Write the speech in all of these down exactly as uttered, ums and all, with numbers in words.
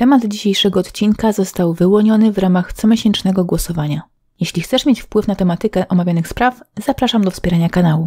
Temat dzisiejszego odcinka został wyłoniony w ramach comiesięcznego głosowania. Jeśli chcesz mieć wpływ na tematykę omawianych spraw, zapraszam do wspierania kanału.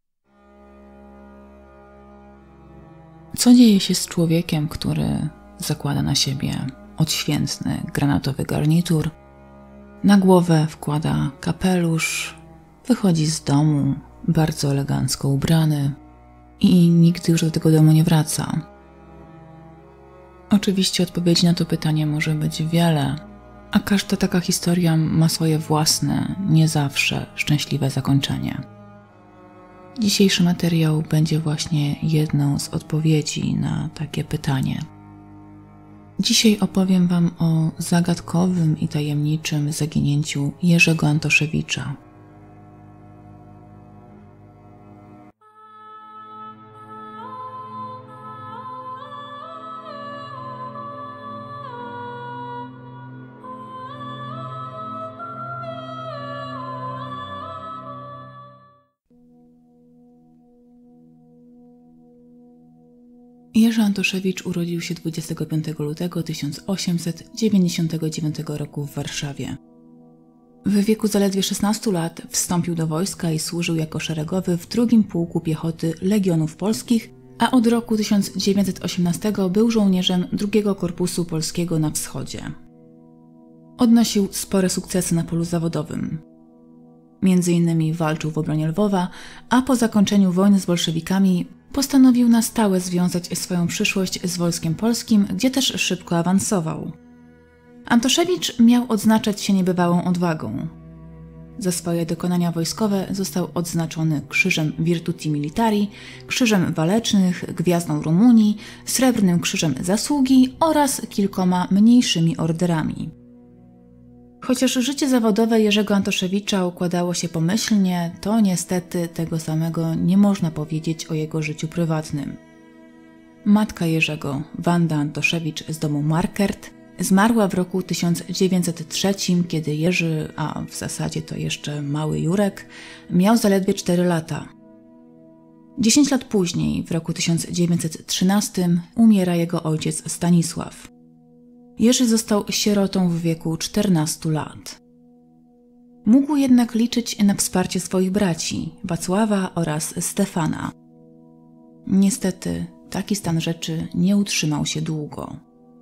Co dzieje się z człowiekiem, który zakłada na siebie odświętny granatowy garnitur, na głowę wkłada kapelusz, wychodzi z domu bardzo elegancko ubrany i nigdy już do tego domu nie wraca? Oczywiście odpowiedzi na to pytanie może być wiele, a każda taka historia ma swoje własne, nie zawsze szczęśliwe zakończenie. Dzisiejszy materiał będzie właśnie jedną z odpowiedzi na takie pytanie. Dzisiaj opowiem Wam o zagadkowym i tajemniczym zaginięciu Jerzego Antoszewicza. Jerzy Antoszewicz urodził się dwudziestego piątego lutego tysiąc osiemset dziewięćdziesiątego dziewiątego roku w Warszawie. W wieku zaledwie szesnastu lat wstąpił do wojska i służył jako szeregowy w drugim Pułku Piechoty Legionów Polskich, a od roku tysiąc dziewięćset osiemnastego był żołnierzem drugiego Korpusu Polskiego na Wschodzie. Odnosił spore sukcesy na polu zawodowym. Między innymi walczył w obronie Lwowa, a po zakończeniu wojny z bolszewikami postanowił na stałe związać swoją przyszłość z Wojskiem Polskim, gdzie też szybko awansował. Antoszewicz miał odznaczać się niebywałą odwagą. Za swoje dokonania wojskowe został odznaczony Krzyżem Virtuti Militari, Krzyżem Walecznych, Gwiazdą Rumunii, Srebrnym Krzyżem Zasługi oraz kilkoma mniejszymi orderami. Chociaż życie zawodowe Jerzego Antoszewicza układało się pomyślnie, to niestety tego samego nie można powiedzieć o jego życiu prywatnym. Matka Jerzego, Wanda Antoszewicz z domu Markert, zmarła w roku tysiąc dziewięćset trzecim, kiedy Jerzy, a w zasadzie to jeszcze mały Jurek, miał zaledwie cztery lata. Dziesięć lat później, w roku tysiąc dziewięćset trzynastym, umiera jego ojciec Stanisław. Jerzy został sierotą w wieku czternastu lat. Mógł jednak liczyć na wsparcie swoich braci, Wacława oraz Stefana. Niestety, taki stan rzeczy nie utrzymał się długo.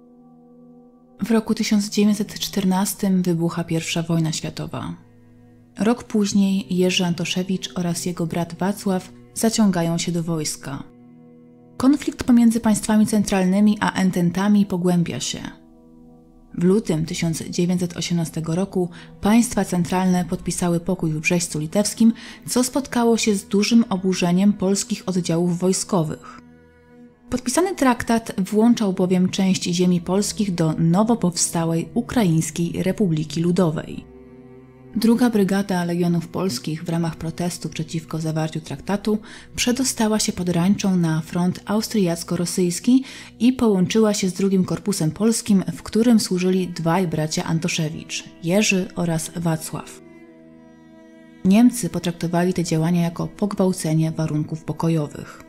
W roku tysiąc dziewięćset czternastym wybucha pierwsza wojna światowa. Rok później Jerzy Antoszewicz oraz jego brat Wacław zaciągają się do wojska. Konflikt pomiędzy państwami centralnymi a ententami pogłębia się. W lutym tysiąc dziewięćset osiemnastego roku państwa centralne podpisały pokój w Brześciu Litewskim, co spotkało się z dużym oburzeniem polskich oddziałów wojskowych. Podpisany traktat włączał bowiem część ziemi polskich do nowo powstałej Ukraińskiej Republiki Ludowej. Druga Brygada Legionów Polskich w ramach protestu przeciwko zawarciu traktatu przedostała się pod Rańczą na front austriacko-rosyjski i połączyła się z drugim Korpusem Polskim, w którym służyli dwaj bracia Antoszewicz, Jerzy oraz Wacław. Niemcy potraktowali te działania jako pogwałcenie warunków pokojowych.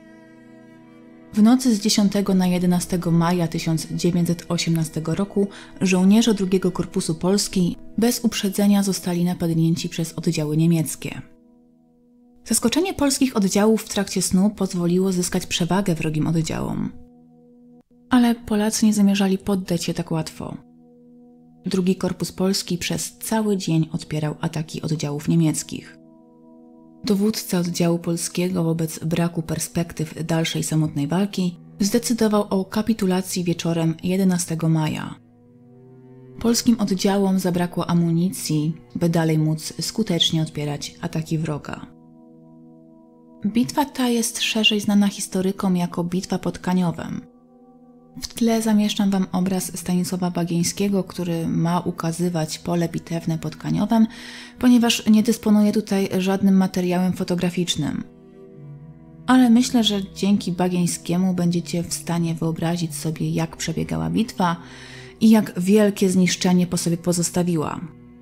W nocy z dziesiątego na jedenastego maja tysiąc dziewięćset osiemnastego roku żołnierze drugiego Korpusu Polski bez uprzedzenia zostali napadnięci przez oddziały niemieckie. Zaskoczenie polskich oddziałów w trakcie snu pozwoliło zyskać przewagę wrogim oddziałom. Ale Polacy nie zamierzali poddać się tak łatwo. Drugi Korpus Polski przez cały dzień odpierał ataki oddziałów niemieckich. Dowódca oddziału polskiego wobec braku perspektyw dalszej samotnej walki zdecydował o kapitulacji wieczorem jedenastego maja. Polskim oddziałom zabrakło amunicji, by dalej móc skutecznie odpierać ataki wroga. Bitwa ta jest szerzej znana historykom jako Bitwa pod Kaniowem. W tle zamieszczam Wam obraz Stanisława Bagieńskiego, który ma ukazywać pole bitewne pod Kaniowem, ponieważ nie dysponuję tutaj żadnym materiałem fotograficznym. Ale myślę, że dzięki Bagieńskiemu będziecie w stanie wyobrazić sobie, jak przebiegała bitwa i jak wielkie zniszczenie po sobie pozostawiła.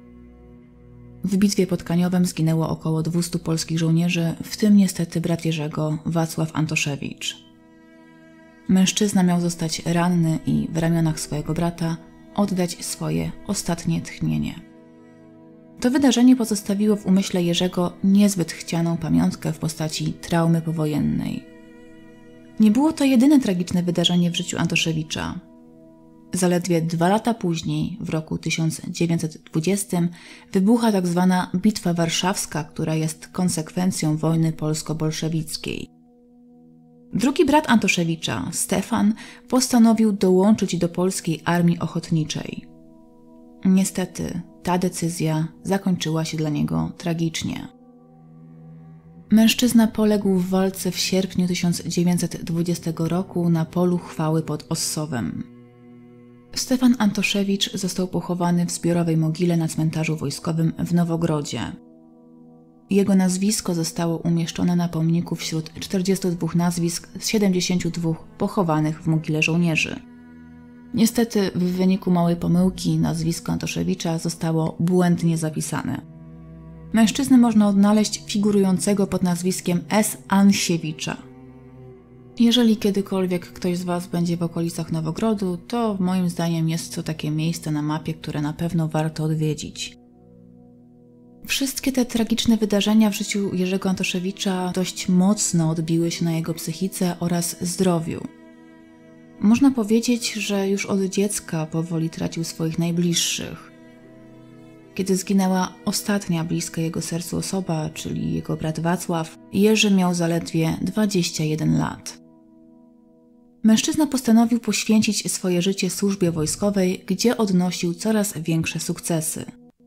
W bitwie pod Kaniowem zginęło około dwustu polskich żołnierzy, w tym niestety brat Jerzego, Wacław Antoszewicz. mężczyzna miał zostać ranny i w ramionach swojego brata oddać swoje ostatnie tchnienie. To wydarzenie pozostawiło w umyśle Jerzego niezbyt chcianą pamiątkę w postaci traumy powojennej. Nie było to jedyne tragiczne wydarzenie w życiu Antoszewicza. Zaledwie dwa lata później, w roku tysiąc dziewięćset dwudziestym, wybucha tak zwana Bitwa Warszawska, która jest konsekwencją wojny polsko-bolszewickiej. Drugi brat Antoszewicza, Stefan, postanowił dołączyć do polskiej armii ochotniczej. Niestety, ta decyzja zakończyła się dla niego tragicznie. Mężczyzna poległ w walce w sierpniu tysiąc dziewięćset dwudziestego roku na polu chwały pod Ossowem. Stefan Antoszewicz został pochowany w zbiorowej mogile na cmentarzu wojskowym w Nowogrodzie. Jego nazwisko zostało umieszczone na pomniku wśród czterdziestu dwóch nazwisk z siedemdziesięciu dwóch pochowanych w mogile żołnierzy. Niestety, w wyniku małej pomyłki nazwisko Antoszewicza zostało błędnie zapisane. Mężczyznę można odnaleźć figurującego pod nazwiskiem S. Ansiewicza. Jeżeli kiedykolwiek ktoś z Was będzie w okolicach Nowogrodu, to moim zdaniem jest to takie miejsce na mapie, które na pewno warto odwiedzić. Wszystkie te tragiczne wydarzenia w życiu Jerzego Antoszewicza dość mocno odbiły się na jego psychice oraz zdrowiu. Można powiedzieć, że już od dziecka powoli tracił swoich najbliższych. Kiedy zginęła ostatnia bliska jego sercu osoba, czyli jego brat Wacław, Jerzy miał zaledwie dwadzieścia jeden lat. Mężczyzna postanowił poświęcić swoje życie służbie wojskowej, gdzie odnosił coraz większe sukcesy.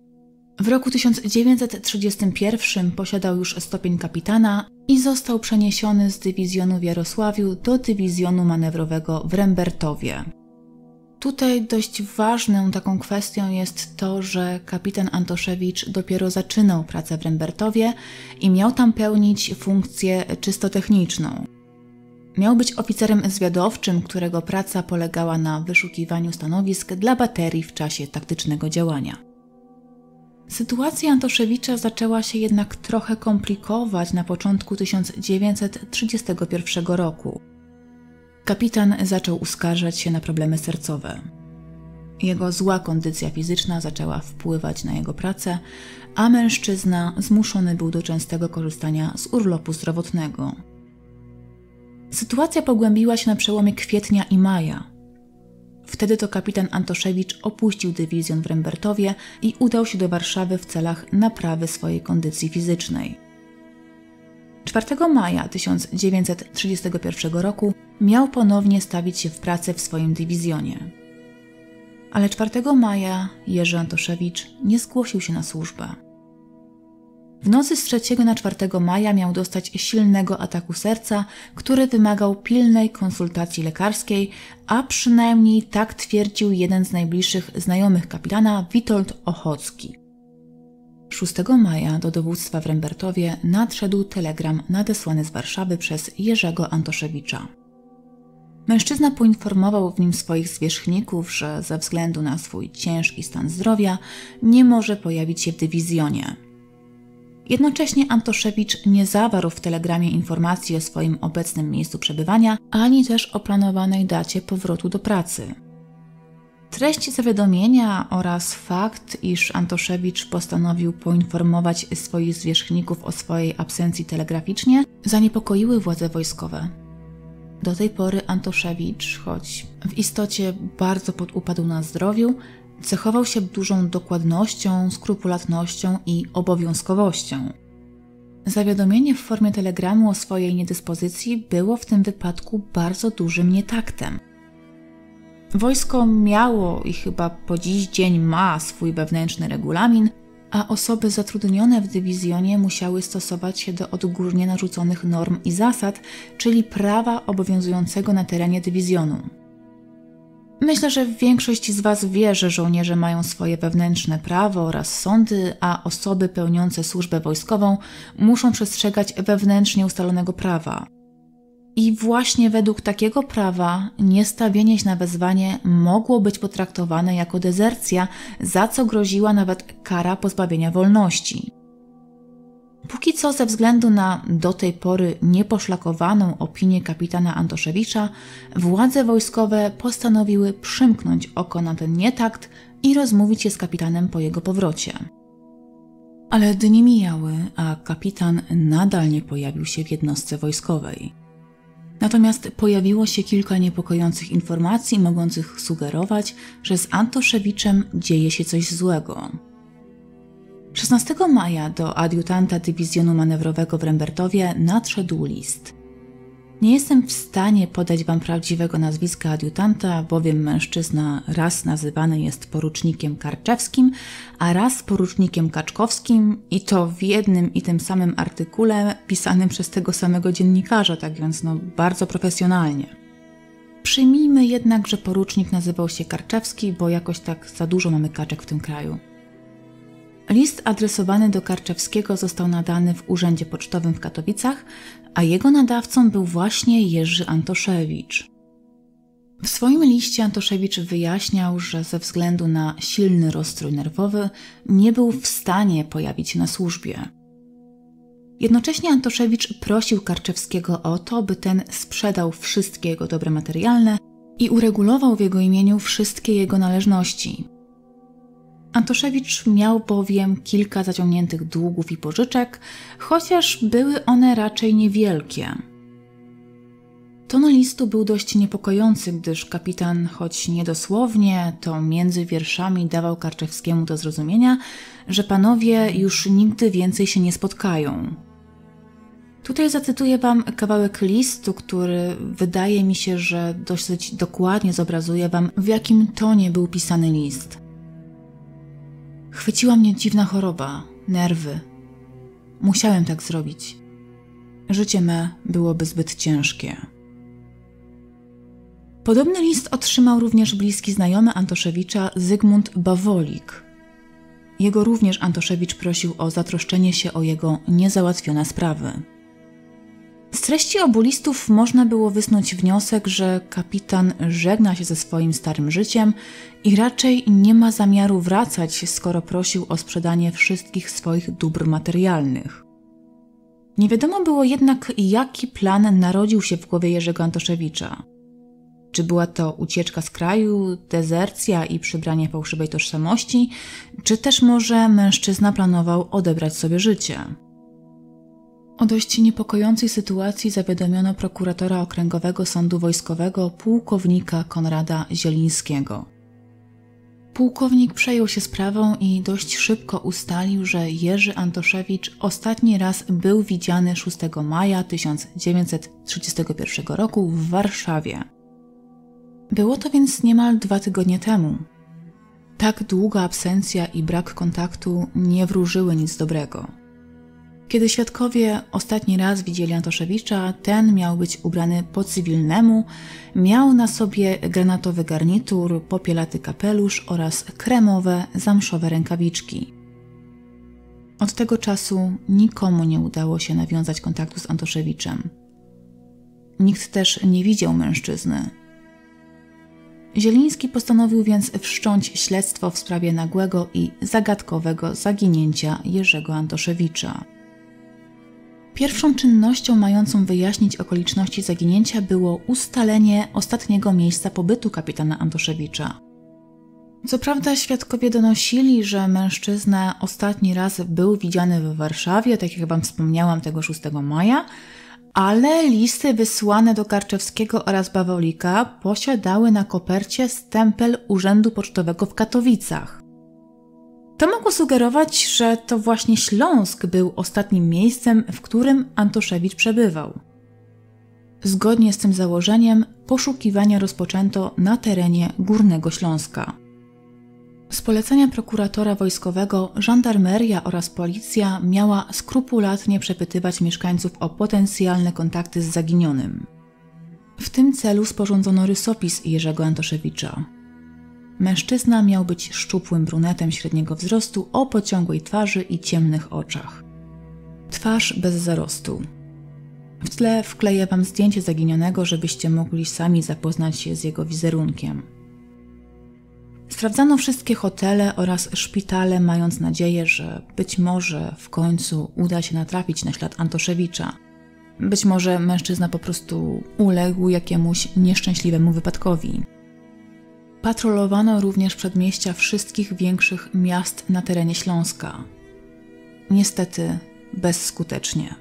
W roku tysiąc dziewięćset trzydziestym pierwszym posiadał już stopień kapitana i został przeniesiony z dywizjonu w Jarosławiu do dywizjonu manewrowego w Rembertowie. Tutaj dość ważną taką kwestią jest to, że kapitan Antoszewicz dopiero zaczynał pracę w Rembertowie i miał tam pełnić funkcję czysto techniczną. Miał być oficerem zwiadowczym, którego praca polegała na wyszukiwaniu stanowisk dla baterii w czasie taktycznego działania. Sytuacja Antoszewicza zaczęła się jednak trochę komplikować na początku tysiąc dziewięćset trzydziestego pierwszego roku. Kapitan zaczął uskarżać się na problemy sercowe. Jego zła kondycja fizyczna zaczęła wpływać na jego pracę, a mężczyzna zmuszony był do częstego korzystania z urlopu zdrowotnego. Sytuacja pogłębiła się na przełomie kwietnia i maja. Wtedy to kapitan Antoszewicz opuścił dywizjon w Rembertowie i udał się do Warszawy w celach naprawy swojej kondycji fizycznej. czwartego maja tysiąc dziewięćset trzydziestego pierwszego roku miał ponownie stawić się w pracę w swoim dywizjonie. Ale czwartego maja Jerzy Antoszewicz nie zgłosił się na służbę. W nocy z trzeciego na czwartego maja miał dostać silnego ataku serca, który wymagał pilnej konsultacji lekarskiej, a przynajmniej tak twierdził jeden z najbliższych znajomych kapitana, Witold Ochocki. szóstego maja do dowództwa w Rembertowie nadszedł telegram nadesłany z Warszawy przez Jerzego Antoszewicza. Mężczyzna poinformował w nim swoich zwierzchników, że ze względu na swój ciężki stan zdrowia nie może pojawić się w dywizjonie. Jednocześnie Antoszewicz nie zawarł w telegramie informacji o swoim obecnym miejscu przebywania, ani też o planowanej dacie powrotu do pracy. Treść zawiadomienia oraz fakt, iż Antoszewicz postanowił poinformować swoich zwierzchników o swojej absencji telegraficznie, zaniepokoiły władze wojskowe. Do tej pory Antoszewicz, choć w istocie bardzo podupadł na zdrowiu, cechował się dużą dokładnością, skrupulatnością i obowiązkowością. Zawiadomienie w formie telegramu o swojej niedyspozycji było w tym wypadku bardzo dużym nietaktem. Wojsko miało i chyba po dziś dzień ma swój wewnętrzny regulamin, a osoby zatrudnione w dywizjonie musiały stosować się do odgórnie narzuconych norm i zasad, czyli prawa obowiązującego na terenie dywizjonu. Myślę, że większość z Was wie, że żołnierze mają swoje wewnętrzne prawo oraz sądy, a osoby pełniące służbę wojskową muszą przestrzegać wewnętrznie ustalonego prawa. I właśnie według takiego prawa niestawienie się na wezwanie mogło być potraktowane jako dezercja, za co groziła nawet kara pozbawienia wolności. Póki co ze względu na do tej pory nieposzlakowaną opinię kapitana Antoszewicza, władze wojskowe postanowiły przymknąć oko na ten nietakt i rozmówić się z kapitanem po jego powrocie. Ale dni mijały, a kapitan nadal nie pojawił się w jednostce wojskowej. Natomiast pojawiło się kilka niepokojących informacji mogących sugerować, że z Antoszewiczem dzieje się coś złego. szesnastego maja do adiutanta dywizjonu manewrowego w Rembertowie nadszedł list. Nie jestem w stanie podać wam prawdziwego nazwiska adiutanta, bowiem mężczyzna raz nazywany jest porucznikiem Karczewskim, a raz porucznikiem Kaczkowskim i to w jednym i tym samym artykule pisanym przez tego samego dziennikarza, tak więc no bardzo profesjonalnie. Przyjmijmy jednak, że porucznik nazywał się Karczewski, bo jakoś tak za dużo mamy kaczek w tym kraju. List adresowany do Karczewskiego został nadany w urzędzie pocztowym w Katowicach, a jego nadawcą był właśnie Jerzy Antoszewicz. W swoim liście Antoszewicz wyjaśniał, że ze względu na silny rozstrój nerwowy nie był w stanie pojawić się na służbie. Jednocześnie Antoszewicz prosił Karczewskiego o to, by ten sprzedał wszystkie jego dobra materialne i uregulował w jego imieniu wszystkie jego należności. Antoszewicz miał bowiem kilka zaciągniętych długów i pożyczek, chociaż były one raczej niewielkie. Ton listu był dość niepokojący, gdyż kapitan, choć niedosłownie, to między wierszami dawał Karczewskiemu do zrozumienia, że panowie już nigdy więcej się nie spotkają. Tutaj zacytuję wam kawałek listu, który wydaje mi się, że dosyć dokładnie zobrazuje wam, w jakim tonie był pisany list. Chwyciła mnie dziwna choroba, nerwy. Musiałem tak zrobić. Życie me byłoby zbyt ciężkie. Podobny list otrzymał również bliski znajomy Antoszewicza Zygmunt Bawolik. Jego również Antoszewicz prosił o zatroszczenie się o jego niezałatwione sprawy. Z treści obu listów można było wysnuć wniosek, że kapitan żegna się ze swoim starym życiem i raczej nie ma zamiaru wracać, skoro prosił o sprzedanie wszystkich swoich dóbr materialnych. Nie wiadomo było jednak, jaki plan narodził się w głowie Jerzego Antoszewicza. Czy była to ucieczka z kraju, dezercja i przybranie fałszywej tożsamości, czy też może mężczyzna planował odebrać sobie życie. O dość niepokojącej sytuacji zawiadomiono prokuratora okręgowego sądu wojskowego pułkownika Konrada Zielińskiego. Pułkownik przejął się sprawą i dość szybko ustalił, że Jerzy Antoszewicz ostatni raz był widziany szóstego maja tysiąc dziewięćset trzydziestego pierwszego roku w Warszawie. Było to więc niemal dwa tygodnie temu. Tak długa absencja i brak kontaktu nie wróżyły nic dobrego. Kiedy świadkowie ostatni raz widzieli Antoszewicza, ten miał być ubrany po cywilnemu, miał na sobie granatowy garnitur, popielaty kapelusz oraz kremowe, zamszowe rękawiczki. Od tego czasu nikomu nie udało się nawiązać kontaktu z Antoszewiczem. Nikt też nie widział mężczyzny. Zieliński postanowił więc wszcząć śledztwo w sprawie nagłego i zagadkowego zaginięcia Jerzego Antoszewicza. Pierwszą czynnością mającą wyjaśnić okoliczności zaginięcia było ustalenie ostatniego miejsca pobytu kapitana Antoszewicza. Co prawda świadkowie donosili, że mężczyzna ostatni raz był widziany w Warszawie, tak jak wam wspomniałam, tego szóstego maja, ale listy wysłane do Karczewskiego oraz Bawolika posiadały na kopercie stempel Urzędu Pocztowego w Katowicach. To mogło sugerować, że to właśnie Śląsk był ostatnim miejscem, w którym Antoszewicz przebywał. Zgodnie z tym założeniem poszukiwania rozpoczęto na terenie Górnego Śląska. Z polecenia prokuratora wojskowego żandarmeria oraz policja miała skrupulatnie przepytywać mieszkańców o potencjalne kontakty z zaginionym. W tym celu sporządzono rysopis Jerzego Antoszewicza. Mężczyzna miał być szczupłym brunetem średniego wzrostu o pociągłej twarzy i ciemnych oczach. Twarz bez zarostu. W tle wkleję wam zdjęcie zaginionego, żebyście mogli sami zapoznać się z jego wizerunkiem. Sprawdzano wszystkie hotele oraz szpitale, mając nadzieję, że być może w końcu uda się natrafić na ślad Antoszewicza. Być może mężczyzna po prostu uległ jakiemuś nieszczęśliwemu wypadkowi. Patrolowano również przedmieścia wszystkich większych miast na terenie Śląska. Niestety bezskutecznie.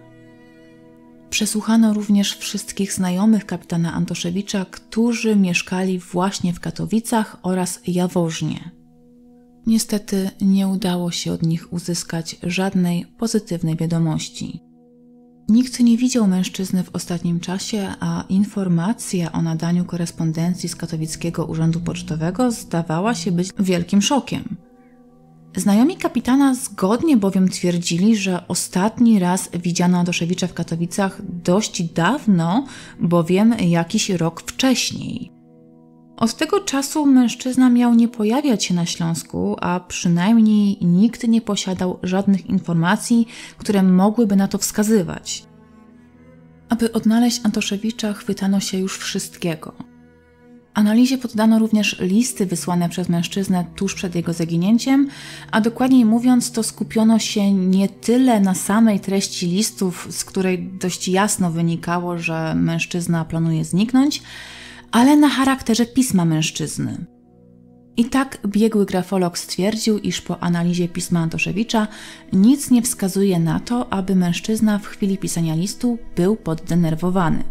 Przesłuchano również wszystkich znajomych kapitana Antoszewicza, którzy mieszkali właśnie w Katowicach oraz Jaworznie. Niestety nie udało się od nich uzyskać żadnej pozytywnej wiadomości. Nikt nie widział mężczyzny w ostatnim czasie, a informacja o nadaniu korespondencji z katowickiego urzędu pocztowego zdawała się być wielkim szokiem. Znajomi kapitana zgodnie bowiem twierdzili, że ostatni raz widziano Antoszewicza w Katowicach dość dawno, bowiem jakiś rok wcześniej. Od tego czasu mężczyzna miał nie pojawiać się na Śląsku, a przynajmniej nikt nie posiadał żadnych informacji, które mogłyby na to wskazywać. Aby odnaleźć Antoszewicza, chwytano się już wszystkiego. Analizie poddano również listy wysłane przez mężczyznę tuż przed jego zaginięciem, a dokładniej mówiąc, to skupiono się nie tyle na samej treści listów, z której dość jasno wynikało, że mężczyzna planuje zniknąć, ale na charakterze pisma mężczyzny. I tak biegły grafolog stwierdził, iż po analizie pisma Antoszewicza nic nie wskazuje na to, aby mężczyzna w chwili pisania listu był poddenerwowany.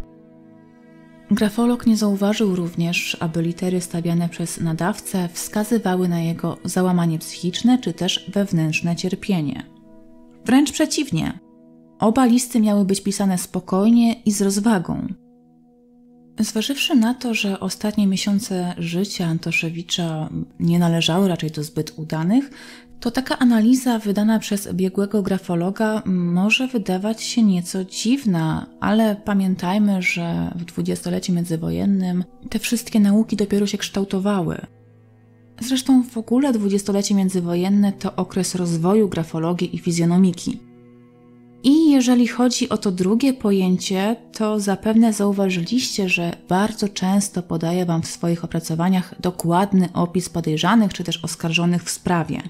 Grafolog nie zauważył również, aby litery stawiane przez nadawcę wskazywały na jego załamanie psychiczne czy też wewnętrzne cierpienie. Wręcz przeciwnie, oba listy miały być pisane spokojnie i z rozwagą. Zważywszy na to, że ostatnie miesiące życia Antoszewicza nie należały raczej do zbyt udanych, to taka analiza wydana przez biegłego grafologa może wydawać się nieco dziwna, ale pamiętajmy, że w dwudziestoleciu międzywojennym te wszystkie nauki dopiero się kształtowały. Zresztą w ogóle dwudziestolecie międzywojenne to okres rozwoju grafologii i fizjonomiki. I jeżeli chodzi o to drugie pojęcie, to zapewne zauważyliście, że bardzo często podaję Wam w swoich opracowaniach dokładny opis podejrzanych czy też oskarżonych w sprawie.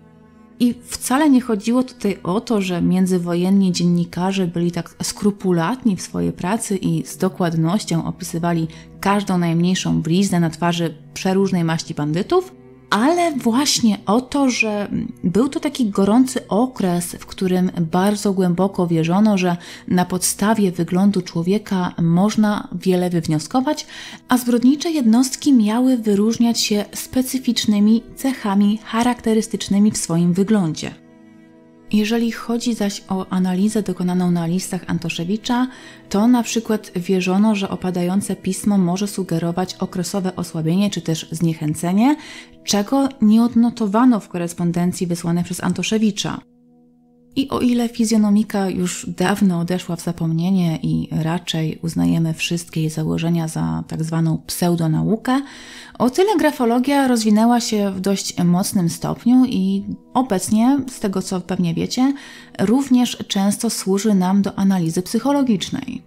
I wcale nie chodziło tutaj o to, że międzywojenni dziennikarze byli tak skrupulatni w swojej pracy i z dokładnością opisywali każdą najmniejszą bliznę na twarzy przeróżnej maści bandytów, ale właśnie o to, że był to taki gorący okres, w którym bardzo głęboko wierzono, że na podstawie wyglądu człowieka można wiele wywnioskować, a zbrodnicze jednostki miały wyróżniać się specyficznymi cechami charakterystycznymi w swoim wyglądzie. Jeżeli chodzi zaś o analizę dokonaną na listach Antoszewicza, to na przykład wierzono, że opadające pismo może sugerować okresowe osłabienie czy też zniechęcenie, czego nie odnotowano w korespondencji wysłanej przez Antoszewicza. I o ile fizjonomika już dawno odeszła w zapomnienie i raczej uznajemy wszystkie jej założenia za tak zwaną pseudonaukę, o tyle grafologia rozwinęła się w dość mocnym stopniu i obecnie, z tego co pewnie wiecie, również często służy nam do analizy psychologicznej.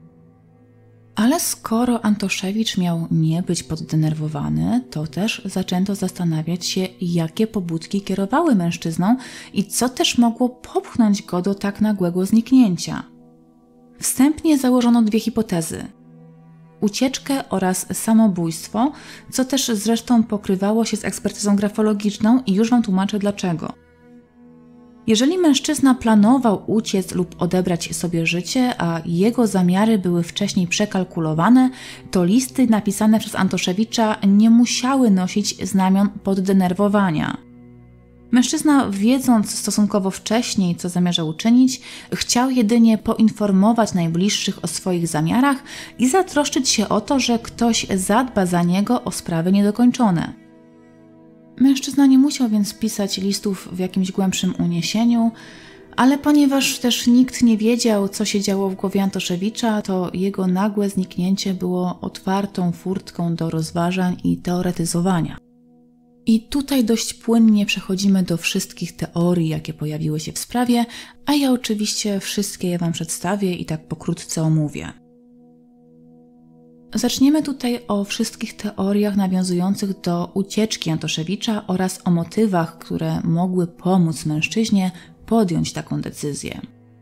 Ale skoro Antoszewicz miał nie być poddenerwowany, to też zaczęto zastanawiać się, jakie pobudki kierowały mężczyzną i co też mogło popchnąć go do tak nagłego zniknięcia. Wstępnie założono dwie hipotezy. Ucieczkę oraz samobójstwo, co też zresztą pokrywało się z ekspertyzą grafologiczną i już Wam tłumaczę dlaczego. Jeżeli mężczyzna planował uciec lub odebrać sobie życie, a jego zamiary były wcześniej przekalkulowane, to listy napisane przez Antoszewicza nie musiały nosić znamion poddenerwowania. Mężczyzna, wiedząc stosunkowo wcześniej, co zamierza uczynić, chciał jedynie poinformować najbliższych o swoich zamiarach i zatroszczyć się o to, że ktoś zadba za niego o sprawy niedokończone. Mężczyzna nie musiał więc pisać listów w jakimś głębszym uniesieniu, ale ponieważ też nikt nie wiedział, co się działo w głowie Antoszewicza, to jego nagłe zniknięcie było otwartą furtką do rozważań i teoretyzowania. I tutaj dość płynnie przechodzimy do wszystkich teorii, jakie pojawiły się w sprawie, a ja oczywiście wszystkie je Wam przedstawię i tak pokrótce omówię. Zaczniemy tutaj o wszystkich teoriach nawiązujących do ucieczki Antoszewicza oraz o motywach, które mogły pomóc mężczyźnie podjąć taką decyzję.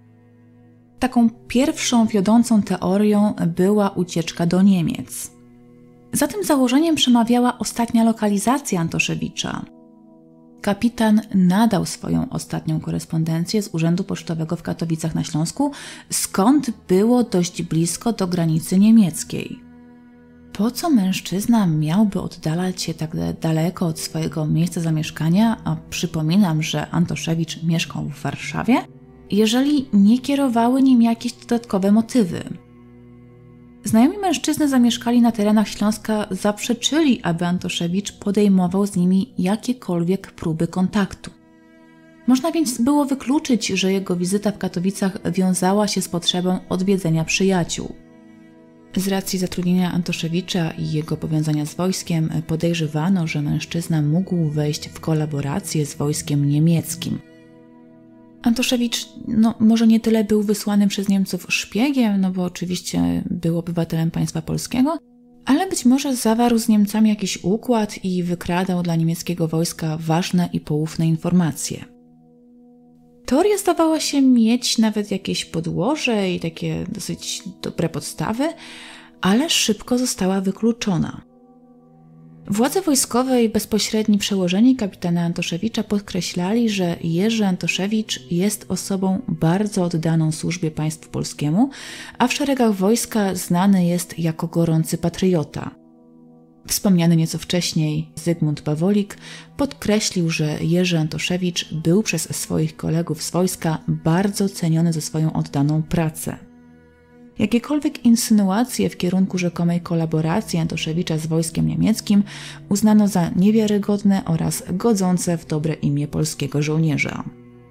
Taką pierwszą wiodącą teorią była ucieczka do Niemiec. Za tym założeniem przemawiała ostatnia lokalizacja Antoszewicza. Kapitan nadał swoją ostatnią korespondencję z Urzędu Pocztowego w Katowicach na Śląsku, skąd było dość blisko do granicy niemieckiej. Po co mężczyzna miałby oddalać się tak daleko od swojego miejsca zamieszkania, a przypominam, że Antoszewicz mieszkał w Warszawie, jeżeli nie kierowały nim jakieś dodatkowe motywy? Znajomi mężczyzny zamieszkali na terenach Śląska zaprzeczyli, aby Antoszewicz podejmował z nimi jakiekolwiek próby kontaktu. Można więc było wykluczyć, że jego wizyta w Katowicach wiązała się z potrzebą odwiedzenia przyjaciół. Z racji zatrudnienia Antoszewicza i jego powiązania z wojskiem podejrzewano, że mężczyzna mógł wejść w kolaborację z wojskiem niemieckim. Antoszewicz no, może nie tyle był wysłanym przez Niemców szpiegiem, no bo oczywiście był obywatelem państwa polskiego, ale być może zawarł z Niemcami jakiś układ i wykradał dla niemieckiego wojska ważne i poufne informacje. Teoria zdawała się mieć nawet jakieś podłoże i takie dosyć dobre podstawy, ale szybko została wykluczona. Władze wojskowe i bezpośredni przełożeni kapitana Antoszewicza podkreślali, że Jerzy Antoszewicz jest osobą bardzo oddaną służbie państwu polskiemu, a w szeregach wojska znany jest jako gorący patriota. Wspomniany nieco wcześniej Zygmunt Bawolik podkreślił, że Jerzy Antoszewicz był przez swoich kolegów z wojska bardzo ceniony za swoją oddaną pracę. Jakiekolwiek insynuacje w kierunku rzekomej kolaboracji Antoszewicza z wojskiem niemieckim uznano za niewiarygodne oraz godzące w dobre imię polskiego żołnierza.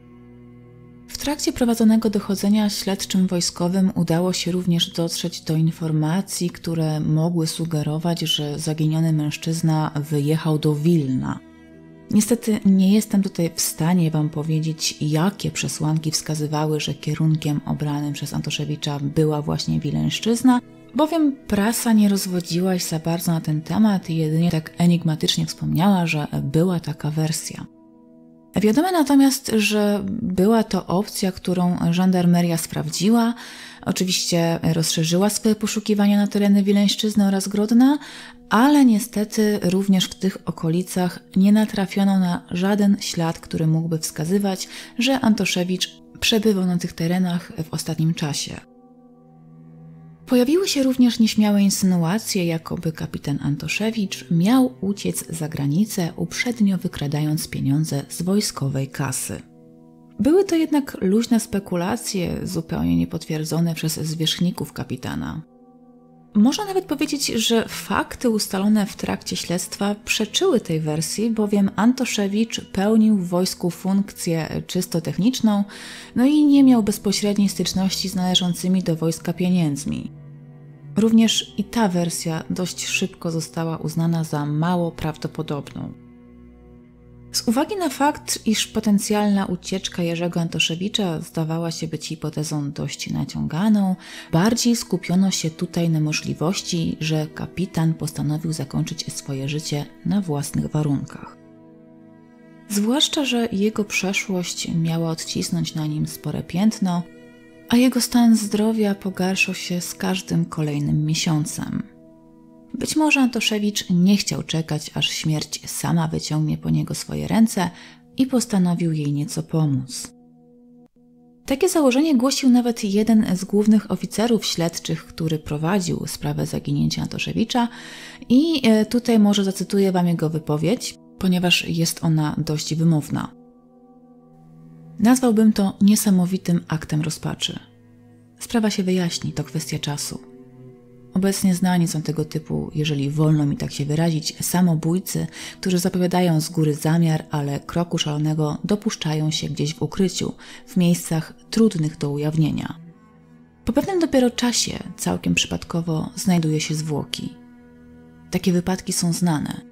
W trakcie prowadzonego dochodzenia śledczym wojskowym udało się również dotrzeć do informacji, które mogły sugerować, że zaginiony mężczyzna wyjechał do Wilna. Niestety nie jestem tutaj w stanie Wam powiedzieć, jakie przesłanki wskazywały, że kierunkiem obranym przez Antoszewicza była właśnie Wileńszczyzna, bowiem prasa nie rozwodziła się za bardzo na ten temat i jedynie tak enigmatycznie wspomniała, że była taka wersja. Wiadomo natomiast, że była to opcja, którą żandarmeria sprawdziła. Oczywiście rozszerzyła swoje poszukiwania na tereny Wileńszczyzny oraz Grodna, ale niestety również w tych okolicach nie natrafiono na żaden ślad, który mógłby wskazywać, że Antoszewicz przebywał na tych terenach w ostatnim czasie. Pojawiły się również nieśmiałe insynuacje, jakoby kapitan Antoszewicz miał uciec za granicę, uprzednio wykradając pieniądze z wojskowej kasy. Były to jednak luźne spekulacje, zupełnie niepotwierdzone przez zwierzchników kapitana. Można nawet powiedzieć, że fakty ustalone w trakcie śledztwa przeczyły tej wersji, bowiem Antoszewicz pełnił w wojsku funkcję czysto techniczną, no i nie miał bezpośredniej styczności z należącymi do wojska pieniędzmi. Również i ta wersja dość szybko została uznana za mało prawdopodobną. Z uwagi na fakt, iż potencjalna ucieczka Jerzego Antoszewicza zdawała się być hipotezą dość naciąganą, bardziej skupiono się tutaj na możliwości, że kapitan postanowił zakończyć swoje życie na własnych warunkach. Zwłaszcza, że jego przeszłość miała odcisnąć na nim spore piętno, a jego stan zdrowia pogarszał się z każdym kolejnym miesiącem. Być może Antoszewicz nie chciał czekać, aż śmierć sama wyciągnie po niego swoje ręce i postanowił jej nieco pomóc. Takie założenie głosił nawet jeden z głównych oficerów śledczych, który prowadził sprawę zaginięcia Antoszewicza i tutaj może zacytuję Wam jego wypowiedź, ponieważ jest ona dość wymowna. Nazwałbym to niesamowitym aktem rozpaczy. Sprawa się wyjaśni, to kwestia czasu. Obecnie znani są tego typu, jeżeli wolno mi tak się wyrazić, samobójcy, którzy zapowiadają z góry zamiar, ale kroku szalonego dopuszczają się gdzieś w ukryciu, w miejscach trudnych do ujawnienia. Po pewnym dopiero czasie, całkiem przypadkowo, znajduje się zwłoki. Takie wypadki są znane.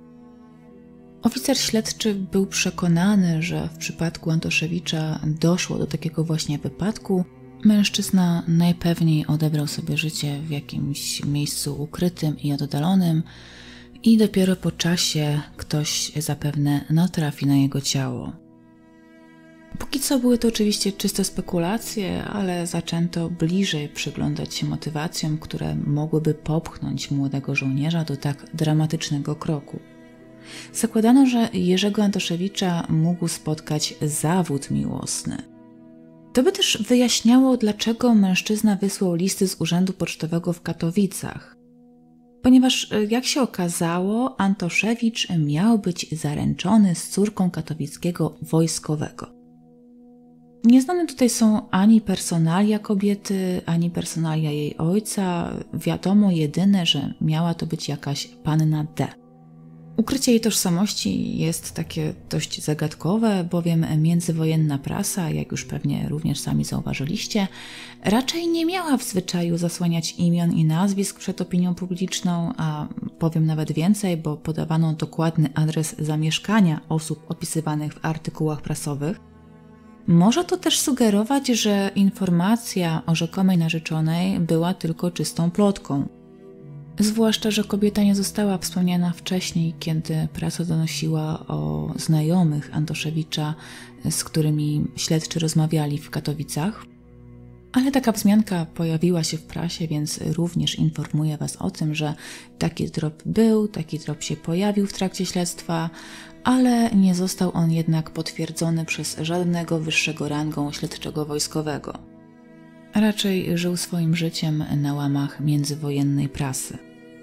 Oficer śledczy był przekonany, że w przypadku Antoszewicza doszło do takiego właśnie wypadku, Mężczyzna najpewniej odebrał sobie życie w jakimś miejscu ukrytym i oddalonym i dopiero po czasie ktoś zapewne natrafi na jego ciało. Póki co były to oczywiście czyste spekulacje, ale zaczęto bliżej przyglądać się motywacjom, które mogłyby popchnąć młodego żołnierza do tak dramatycznego kroku. Zakładano, że Jerzego Antoszewicza mógł spotkać zawód miłosny. To by też wyjaśniało, dlaczego mężczyzna wysłał listy z urzędu pocztowego w Katowicach. Ponieważ, jak się okazało, Antoszewicz miał być zaręczony z córką katowickiego wojskowego. Nieznane tutaj są ani personalia kobiety, ani personalia jej ojca. Wiadomo jedyne, że miała to być jakaś panna D. Ukrycie jej tożsamości jest takie dość zagadkowe, bowiem międzywojenna prasa, jak już pewnie również sami zauważyliście, raczej nie miała w zwyczaju zasłaniać imion i nazwisk przed opinią publiczną, a powiem nawet więcej, bo podawano dokładny adres zamieszkania osób opisywanych w artykułach prasowych. Może to też sugerować, że informacja o rzekomej narzeczonej była tylko czystą plotką. Zwłaszcza, że kobieta nie została wspomniana wcześniej, kiedy prasa donosiła o znajomych Antoszewicza, z którymi śledczy rozmawiali w Katowicach. Ale taka wzmianka pojawiła się w prasie, więc również informuję Was o tym, że taki trop był, taki trop się pojawił w trakcie śledztwa, ale nie został on jednak potwierdzony przez żadnego wyższego rangą śledczego wojskowego. Raczej żył swoim życiem na łamach międzywojennej prasy.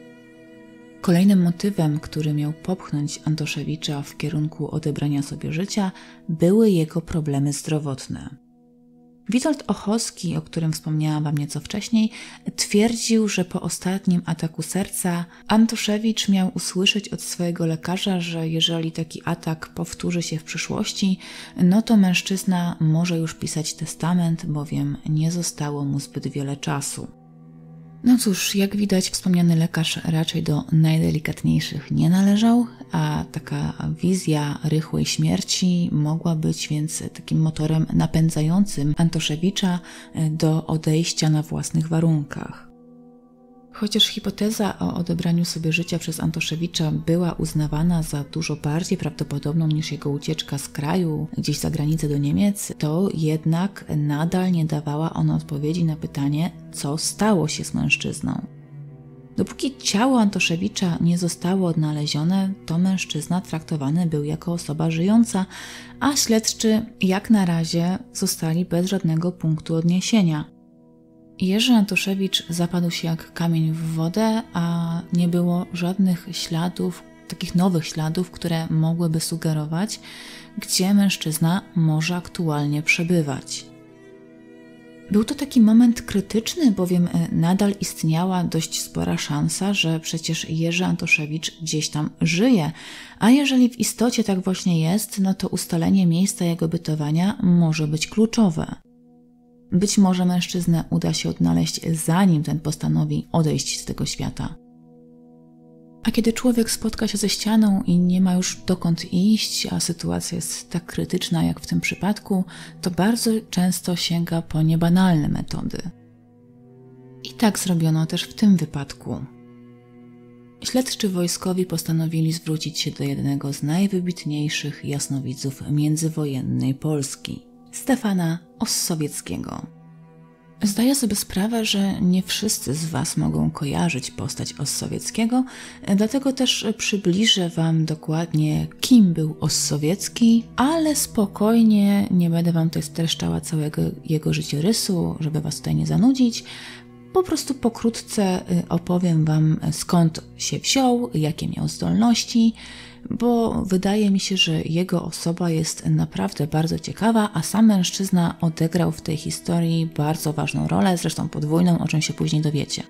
Kolejnym motywem, który miał popchnąć Antoszewicza w kierunku odebrania sobie życia, były jego problemy zdrowotne. Witold Ochocki, o którym wspomniałam Wam nieco wcześniej, twierdził, że po ostatnim ataku serca Antoszewicz miał usłyszeć od swojego lekarza, że jeżeli taki atak powtórzy się w przyszłości, no to mężczyzna może już pisać testament, bowiem nie zostało mu zbyt wiele czasu. No cóż, jak widać, wspomniany lekarz raczej do najdelikatniejszych nie należał, a taka wizja rychłej śmierci mogła być więc takim motorem napędzającym Antoszewicza do odejścia na własnych warunkach. Chociaż hipoteza o odebraniu sobie życia przez Antoszewicza była uznawana za dużo bardziej prawdopodobną niż jego ucieczka z kraju, gdzieś za granicę do Niemiec, to jednak nadal nie dawała ona odpowiedzi na pytanie, co stało się z mężczyzną. Dopóki ciało Antoszewicza nie zostało odnalezione, to mężczyzna traktowany był jako osoba żyjąca, a śledczy jak na razie zostali bez żadnego punktu odniesienia. Jerzy Antoszewicz zapadł się jak kamień w wodę, a nie było żadnych śladów, takich nowych śladów, które mogłyby sugerować, gdzie mężczyzna może aktualnie przebywać. Był to taki moment krytyczny, bowiem nadal istniała dość spora szansa, że przecież Jerzy Antoszewicz gdzieś tam żyje, a jeżeli w istocie tak właśnie jest, no to ustalenie miejsca jego bytowania może być kluczowe. Być może mężczyznę uda się odnaleźć, zanim ten postanowi odejść z tego świata. A kiedy człowiek spotka się ze ścianą i nie ma już dokąd iść, a sytuacja jest tak krytyczna jak w tym przypadku, to bardzo często sięga po niebanalne metody. I tak zrobiono też w tym wypadku. Śledczy wojskowi postanowili zwrócić się do jednego z najwybitniejszych jasnowidzów międzywojennej Polski, Stefana Ossowieckiego. Zdaję sobie sprawę, że nie wszyscy z Was mogą kojarzyć postać Ossowieckiego, dlatego też przybliżę Wam dokładnie, kim był Ossowiecki, ale spokojnie, nie będę Wam tutaj streszczała całego jego życiorysu, żeby Was tutaj nie zanudzić. Po prostu pokrótce opowiem Wam, skąd się wziął, jakie miał zdolności, bo wydaje mi się, że jego osoba jest naprawdę bardzo ciekawa, a sam mężczyzna odegrał w tej historii bardzo ważną rolę, zresztą podwójną, o czym się później dowiecie.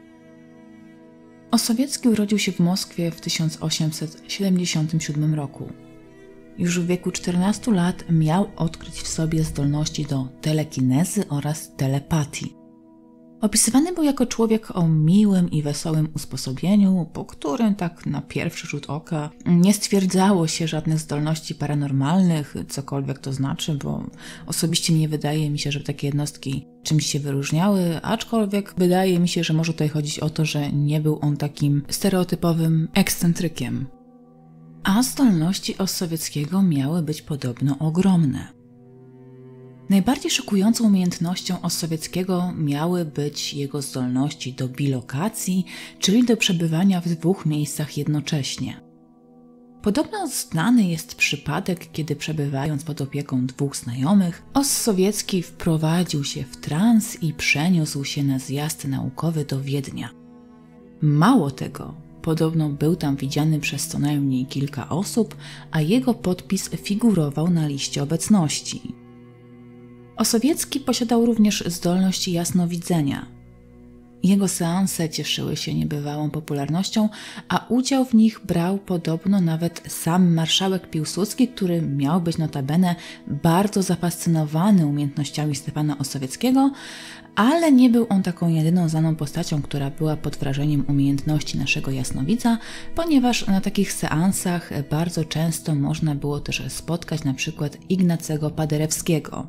Ossowiecki urodził się w Moskwie w tysiąc osiemset siedemdziesiątym siódmym roku. Już w wieku czternastu lat miał odkryć w sobie zdolności do telekinezy oraz telepatii. Opisywany był jako człowiek o miłym i wesołym usposobieniu, po którym tak na pierwszy rzut oka nie stwierdzało się żadnych zdolności paranormalnych, cokolwiek to znaczy, bo osobiście nie wydaje mi się, żeby takie jednostki czymś się wyróżniały, aczkolwiek wydaje mi się, że może tutaj chodzić o to, że nie był on takim stereotypowym ekscentrykiem. A zdolności Ossowieckiego miały być podobno ogromne. Najbardziej szokującą umiejętnością Ossowieckiego miały być jego zdolności do bilokacji, czyli do przebywania w dwóch miejscach jednocześnie. Podobno znany jest przypadek, kiedy przebywając pod opieką dwóch znajomych, Ossowiecki wprowadził się w trans i przeniósł się na zjazd naukowy do Wiednia. Mało tego, podobno był tam widziany przez co najmniej kilka osób, a jego podpis figurował na liście obecności. Ossowiecki posiadał również zdolność jasnowidzenia. Jego seanse cieszyły się niebywałą popularnością, a udział w nich brał podobno nawet sam marszałek Piłsudski, który miał być notabene bardzo zafascynowany umiejętnościami Stefana Ossowieckiego, ale nie był on taką jedyną znaną postacią, która była pod wrażeniem umiejętności naszego jasnowidza, ponieważ na takich seansach bardzo często można było też spotkać na przykład Ignacego Paderewskiego.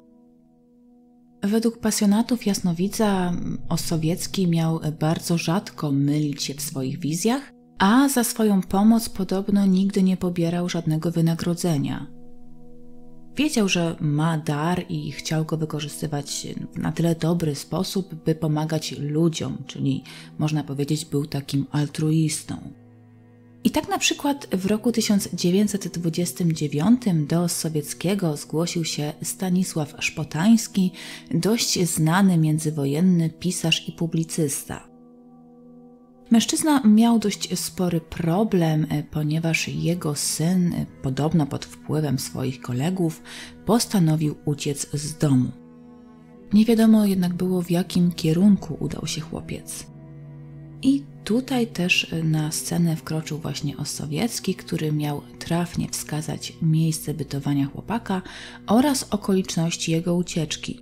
Według pasjonatów jasnowidza Ossowiecki miał bardzo rzadko mylić się w swoich wizjach, a za swoją pomoc podobno nigdy nie pobierał żadnego wynagrodzenia. Wiedział, że ma dar i chciał go wykorzystywać w na tyle dobry sposób, by pomagać ludziom, czyli można powiedzieć, był takim altruistą. I tak na przykład w roku tysiąc dziewięćset dwudziestym dziewiątym do Ossowieckiego zgłosił się Stanisław Szpotański, dość znany międzywojenny pisarz i publicysta. Mężczyzna miał dość spory problem, ponieważ jego syn, podobno pod wpływem swoich kolegów, postanowił uciec z domu. Nie wiadomo jednak było, w jakim kierunku udał się chłopiec. I tutaj też na scenę wkroczył właśnie Ossowiecki, który miał trafnie wskazać miejsce bytowania chłopaka oraz okoliczności jego ucieczki.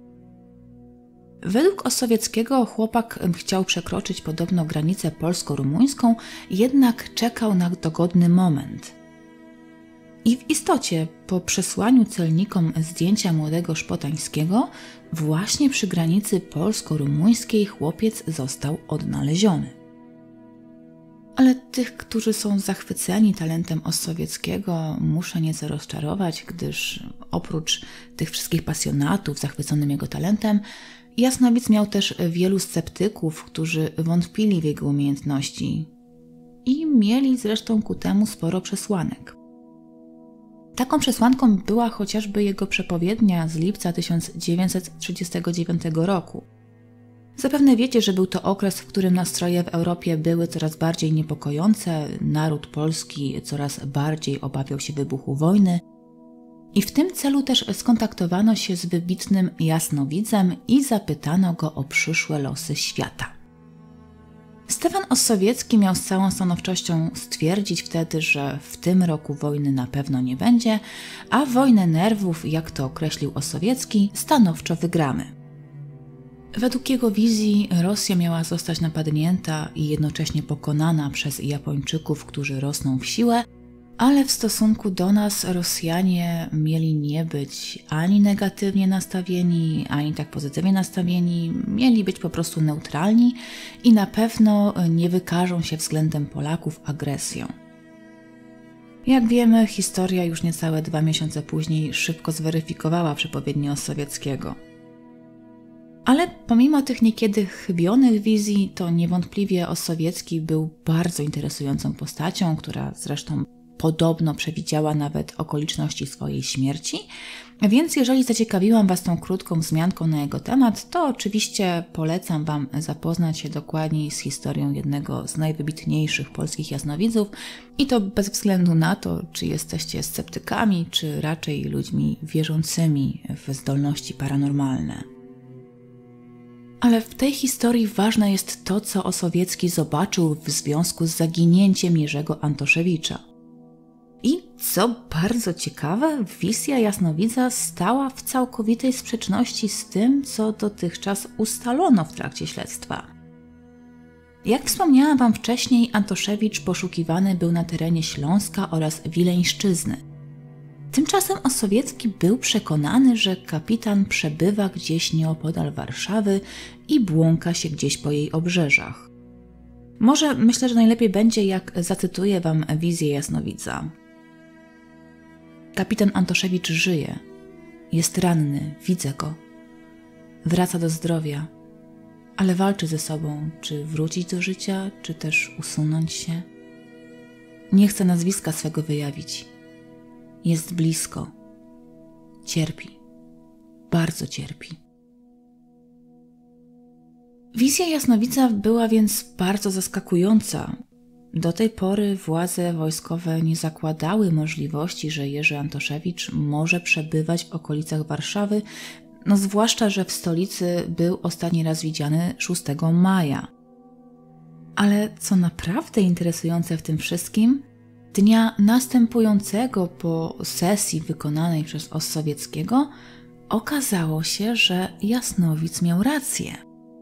Według Ossowieckiego chłopak chciał przekroczyć podobno granicę polsko-rumuńską, jednak czekał na dogodny moment. I w istocie po przesłaniu celnikom zdjęcia młodego Szpotańskiego właśnie przy granicy polsko-rumuńskiej chłopiec został odnaleziony. Ale tych, którzy są zachwyceni talentem Ossowieckiego, muszę nieco rozczarować, gdyż oprócz tych wszystkich pasjonatów zachwyconym jego talentem, jasnowidz miał też wielu sceptyków, którzy wątpili w jego umiejętności i mieli zresztą ku temu sporo przesłanek. Taką przesłanką była chociażby jego przepowiednia z lipca tysiąc dziewięćset trzydziestego dziewiątego roku. Zapewne wiecie, że był to okres, w którym nastroje w Europie były coraz bardziej niepokojące, naród polski coraz bardziej obawiał się wybuchu wojny i w tym celu też skontaktowano się z wybitnym jasnowidzem i zapytano go o przyszłe losy świata. Stefan Ossowiecki miał z całą stanowczością stwierdzić wtedy, że w tym roku wojny na pewno nie będzie, a wojnę nerwów, jak to określił Ossowiecki, stanowczo wygramy. Według jego wizji Rosja miała zostać napadnięta i jednocześnie pokonana przez Japończyków, którzy rosną w siłę, ale w stosunku do nas Rosjanie mieli nie być ani negatywnie nastawieni, ani tak pozytywnie nastawieni, mieli być po prostu neutralni i na pewno nie wykażą się względem Polaków agresją. Jak wiemy, historia już niecałe dwa miesiące później szybko zweryfikowała przepowiednie Ossowieckiego. Ale pomimo tych niekiedy chybionych wizji, to niewątpliwie Ossowiecki był bardzo interesującą postacią, która zresztą podobno przewidziała nawet okoliczności swojej śmierci, więc jeżeli zaciekawiłam Was tą krótką wzmianką na jego temat, to oczywiście polecam Wam zapoznać się dokładniej z historią jednego z najwybitniejszych polskich jasnowidzów i to bez względu na to, czy jesteście sceptykami, czy raczej ludźmi wierzącymi w zdolności paranormalne. Ale w tej historii ważne jest to, co Ossowiecki zobaczył w związku z zaginięciem Jerzego Antoszewicza. I co bardzo ciekawe, wizja jasnowidza stała w całkowitej sprzeczności z tym, co dotychczas ustalono w trakcie śledztwa. Jak wspomniałam Wam wcześniej, Antoszewicz poszukiwany był na terenie Śląska oraz Wileńszczyzny. Tymczasem Ossowiecki był przekonany, że kapitan przebywa gdzieś nieopodal Warszawy i błąka się gdzieś po jej obrzeżach. Może myślę, że najlepiej będzie, jak zacytuję Wam wizję jasnowidza. Kapitan Antoszewicz żyje. Jest ranny, widzę go. Wraca do zdrowia, ale walczy ze sobą, czy wrócić do życia, czy też usunąć się. Nie chce nazwiska swego wyjawić. Jest blisko. Cierpi. Bardzo cierpi. Wizja jasnowidza była więc bardzo zaskakująca. Do tej pory władze wojskowe nie zakładały możliwości, że Jerzy Antoszewicz może przebywać w okolicach Warszawy, no zwłaszcza, że w stolicy był ostatni raz widziany szóstego maja. Ale co naprawdę interesujące w tym wszystkim, dnia następującego po sesji wykonanej przez Ossowieckiego okazało się, że jasnowidz miał rację.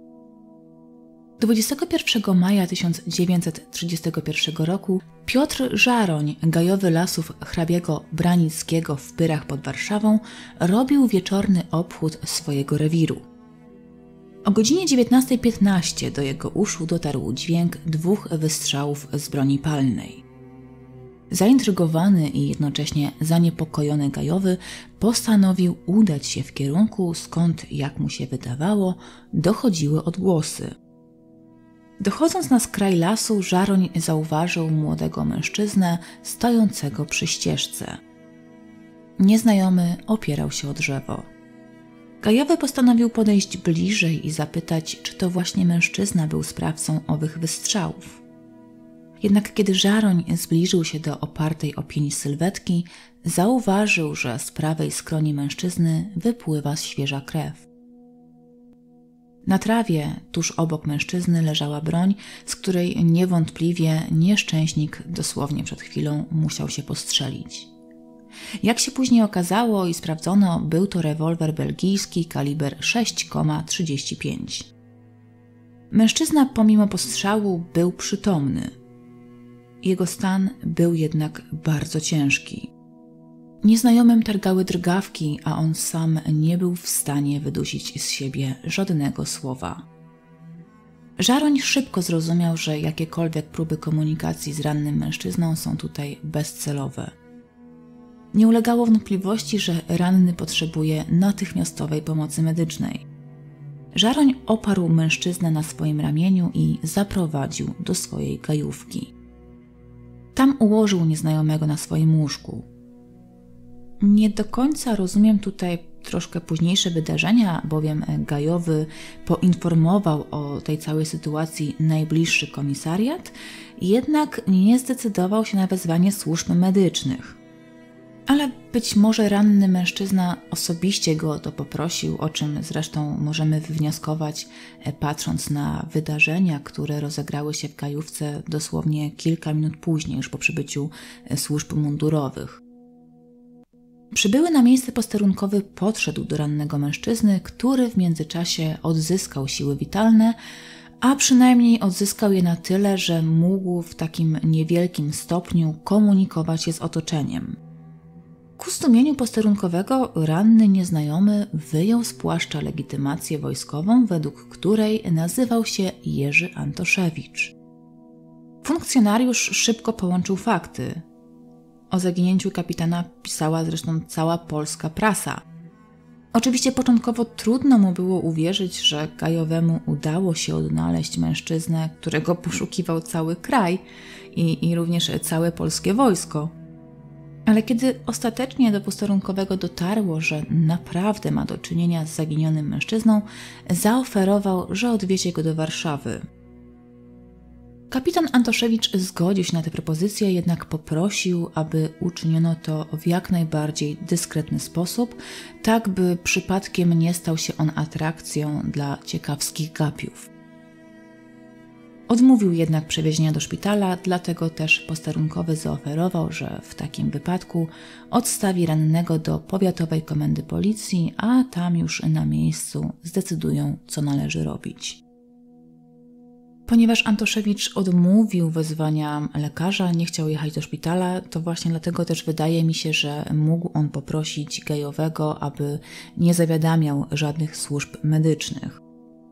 dwudziestego pierwszego maja tysiąc dziewięćset trzydziestego pierwszego roku Piotr Żaroń, gajowy lasów hrabiego Branickiego w Pyrach pod Warszawą, robił wieczorny obchód swojego rewiru. O godzinie dziewiętnasta piętnaście do jego uszu dotarł dźwięk dwóch wystrzałów z broni palnej. Zaintrygowany i jednocześnie zaniepokojony gajowy postanowił udać się w kierunku, skąd, jak mu się wydawało, dochodziły odgłosy. Dochodząc na skraj lasu, Żaroń zauważył młodego mężczyznę stojącego przy ścieżce. Nieznajomy opierał się o drzewo. Gajowy postanowił podejść bliżej i zapytać, czy to właśnie mężczyzna był sprawcą owych wystrzałów. Jednak kiedy Żaroń zbliżył się do opartej o pień sylwetki, zauważył, że z prawej skroni mężczyzny wypływa świeża krew. Na trawie, tuż obok mężczyzny, leżała broń, z której niewątpliwie nieszczęśnik dosłownie przed chwilą musiał się postrzelić. Jak się później okazało i sprawdzono, był to rewolwer belgijski kaliber sześć przecinek trzydzieści pięć. Mężczyzna pomimo postrzału był przytomny. Jego stan był jednak bardzo ciężki. Nieznajomym targały drgawki, a on sam nie był w stanie wydusić z siebie żadnego słowa. Żaroń szybko zrozumiał, że jakiekolwiek próby komunikacji z rannym mężczyzną są tutaj bezcelowe. Nie ulegało wątpliwości, że ranny potrzebuje natychmiastowej pomocy medycznej. Żaroń oparł mężczyznę na swoim ramieniu i zaprowadził do swojej gajówki. Tam ułożył nieznajomego na swoim łóżku. Nie do końca rozumiem tutaj troszkę późniejsze wydarzenia, bowiem gajowy poinformował o tej całej sytuacji najbliższy komisariat, jednak nie zdecydował się na wezwanie służb medycznych. Ale być może ranny mężczyzna osobiście go o to poprosił, o czym zresztą możemy wywnioskować, patrząc na wydarzenia, które rozegrały się w gajówce dosłownie kilka minut później, już po przybyciu służb mundurowych. Przybyły na miejsce posterunkowy podszedł do rannego mężczyzny, który w międzyczasie odzyskał siły witalne, a przynajmniej odzyskał je na tyle, że mógł w takim niewielkim stopniu komunikować się z otoczeniem. Ku zdumieniu posterunkowego ranny nieznajomy wyjął z płaszcza legitymację wojskową, według której nazywał się Jerzy Antoszewicz. Funkcjonariusz szybko połączył fakty. O zaginięciu kapitana pisała zresztą cała polska prasa. Oczywiście początkowo trudno mu było uwierzyć, że gajowemu udało się odnaleźć mężczyznę, którego poszukiwał cały kraj i, i również całe polskie wojsko. Ale kiedy ostatecznie do posterunkowego dotarło, że naprawdę ma do czynienia z zaginionym mężczyzną, zaoferował, że odwiezie go do Warszawy. Kapitan Antoszewicz zgodził się na tę propozycję, jednak poprosił, aby uczyniono to w jak najbardziej dyskretny sposób, tak by przypadkiem nie stał się on atrakcją dla ciekawskich gapiów. Odmówił jednak przewiezienia do szpitala, dlatego też posterunkowy zaoferował, że w takim wypadku odstawi rannego do powiatowej komendy policji, a tam już na miejscu zdecydują, co należy robić. Ponieważ Antoszewicz odmówił wezwania lekarza, nie chciał jechać do szpitala, to właśnie dlatego też wydaje mi się, że mógł on poprosić gajowego, aby nie zawiadamiał żadnych służb medycznych.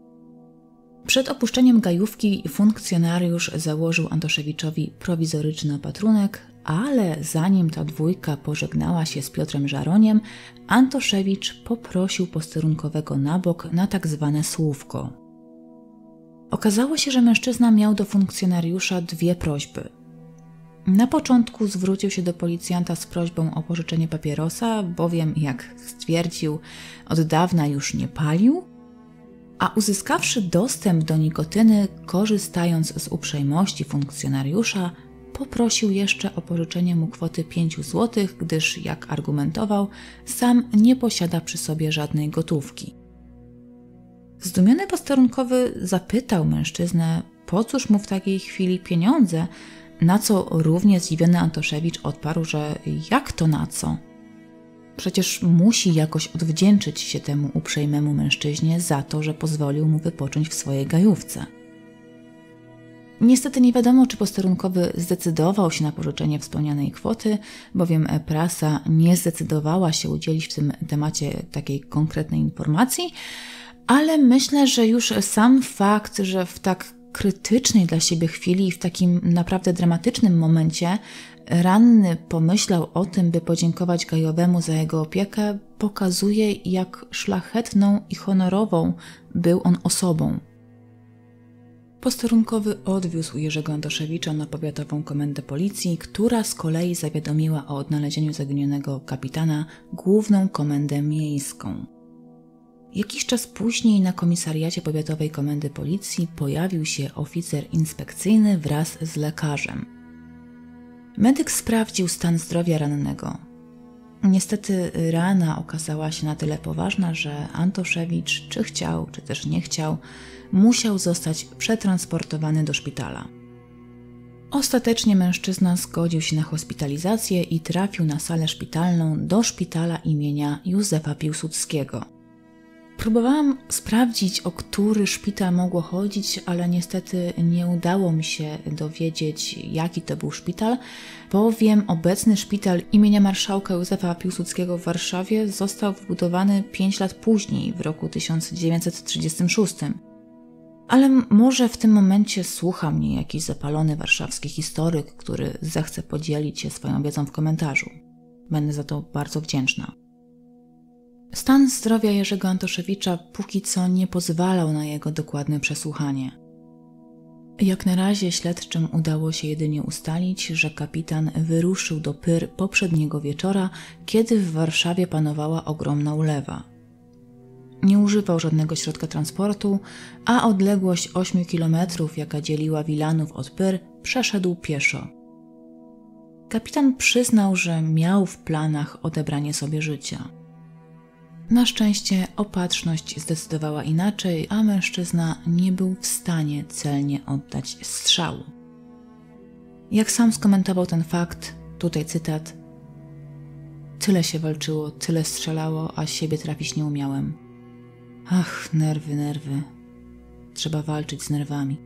Przed opuszczeniem gajówki funkcjonariusz założył Antoszewiczowi prowizoryczny opatrunek, ale zanim ta dwójka pożegnała się z Piotrem Żaroniem, Antoszewicz poprosił posterunkowego na bok na tak zwane słówko. Okazało się, że mężczyzna miał do funkcjonariusza dwie prośby. Na początku zwrócił się do policjanta z prośbą o pożyczenie papierosa, bowiem, jak stwierdził, od dawna już nie palił, a uzyskawszy dostęp do nikotyny, korzystając z uprzejmości funkcjonariusza, poprosił jeszcze o pożyczenie mu kwoty pięć złotych, gdyż, jak argumentował, sam nie posiada przy sobie żadnej gotówki. Zdumiony posterunkowy zapytał mężczyznę, po cóż mu w takiej chwili pieniądze, na co równie zdziwiony Antoszewicz odparł, że jak to na co? Przecież musi jakoś odwdzięczyć się temu uprzejmemu mężczyźnie za to, że pozwolił mu wypocząć w swojej gajówce. Niestety nie wiadomo, czy posterunkowy zdecydował się na pożyczenie wspomnianej kwoty, bowiem prasa nie zdecydowała się udzielić w tym temacie takiej konkretnej informacji, ale myślę, że już sam fakt, że w tak krytycznej dla siebie chwili i w takim naprawdę dramatycznym momencie ranny pomyślał o tym, by podziękować gajowemu za jego opiekę, pokazuje, jak szlachetną i honorową był on osobą. Posterunkowy odwiózł Jerzego Antoszewicza na powiatową komendę policji, która z kolei zawiadomiła o odnalezieniu zaginionego kapitana główną komendę miejską. Jakiś czas później na komisariacie powiatowej komendy policji pojawił się oficer inspekcyjny wraz z lekarzem. Medyk sprawdził stan zdrowia rannego. Niestety rana okazała się na tyle poważna, że Antoszewicz, czy chciał, czy też nie chciał, musiał zostać przetransportowany do szpitala. Ostatecznie mężczyzna zgodził się na hospitalizację i trafił na salę szpitalną do szpitala imienia Józefa Piłsudskiego. Próbowałam sprawdzić, o który szpital mogło chodzić, ale niestety nie udało mi się dowiedzieć, jaki to był szpital, bowiem obecny szpital imienia marszałka Józefa Piłsudskiego w Warszawie został wybudowany pięć lat później, w roku tysiąc dziewięćset trzydziestym szóstym. Ale może w tym momencie słucha mnie jakiś zapalony warszawski historyk, który zechce podzielić się swoją wiedzą w komentarzu. Będę za to bardzo wdzięczna. Stan zdrowia Jerzego Antoszewicza póki co nie pozwalał na jego dokładne przesłuchanie. Jak na razie śledczym udało się jedynie ustalić, że kapitan wyruszył do Pyr poprzedniego wieczora, kiedy w Warszawie panowała ogromna ulewa. Nie używał żadnego środka transportu, a odległość ośmiu kilometrów, jaka dzieliła Wilanów od Pyr, przeszedł pieszo. Kapitan przyznał, że miał w planach odebranie sobie życia. Na szczęście opatrzność zdecydowała inaczej, a mężczyzna nie był w stanie celnie oddać strzału. Jak sam skomentował ten fakt, tutaj cytat: tyle się walczyło, tyle strzelało, a siebie trafić nie umiałem. Ach, nerwy, nerwy. Trzeba walczyć z nerwami.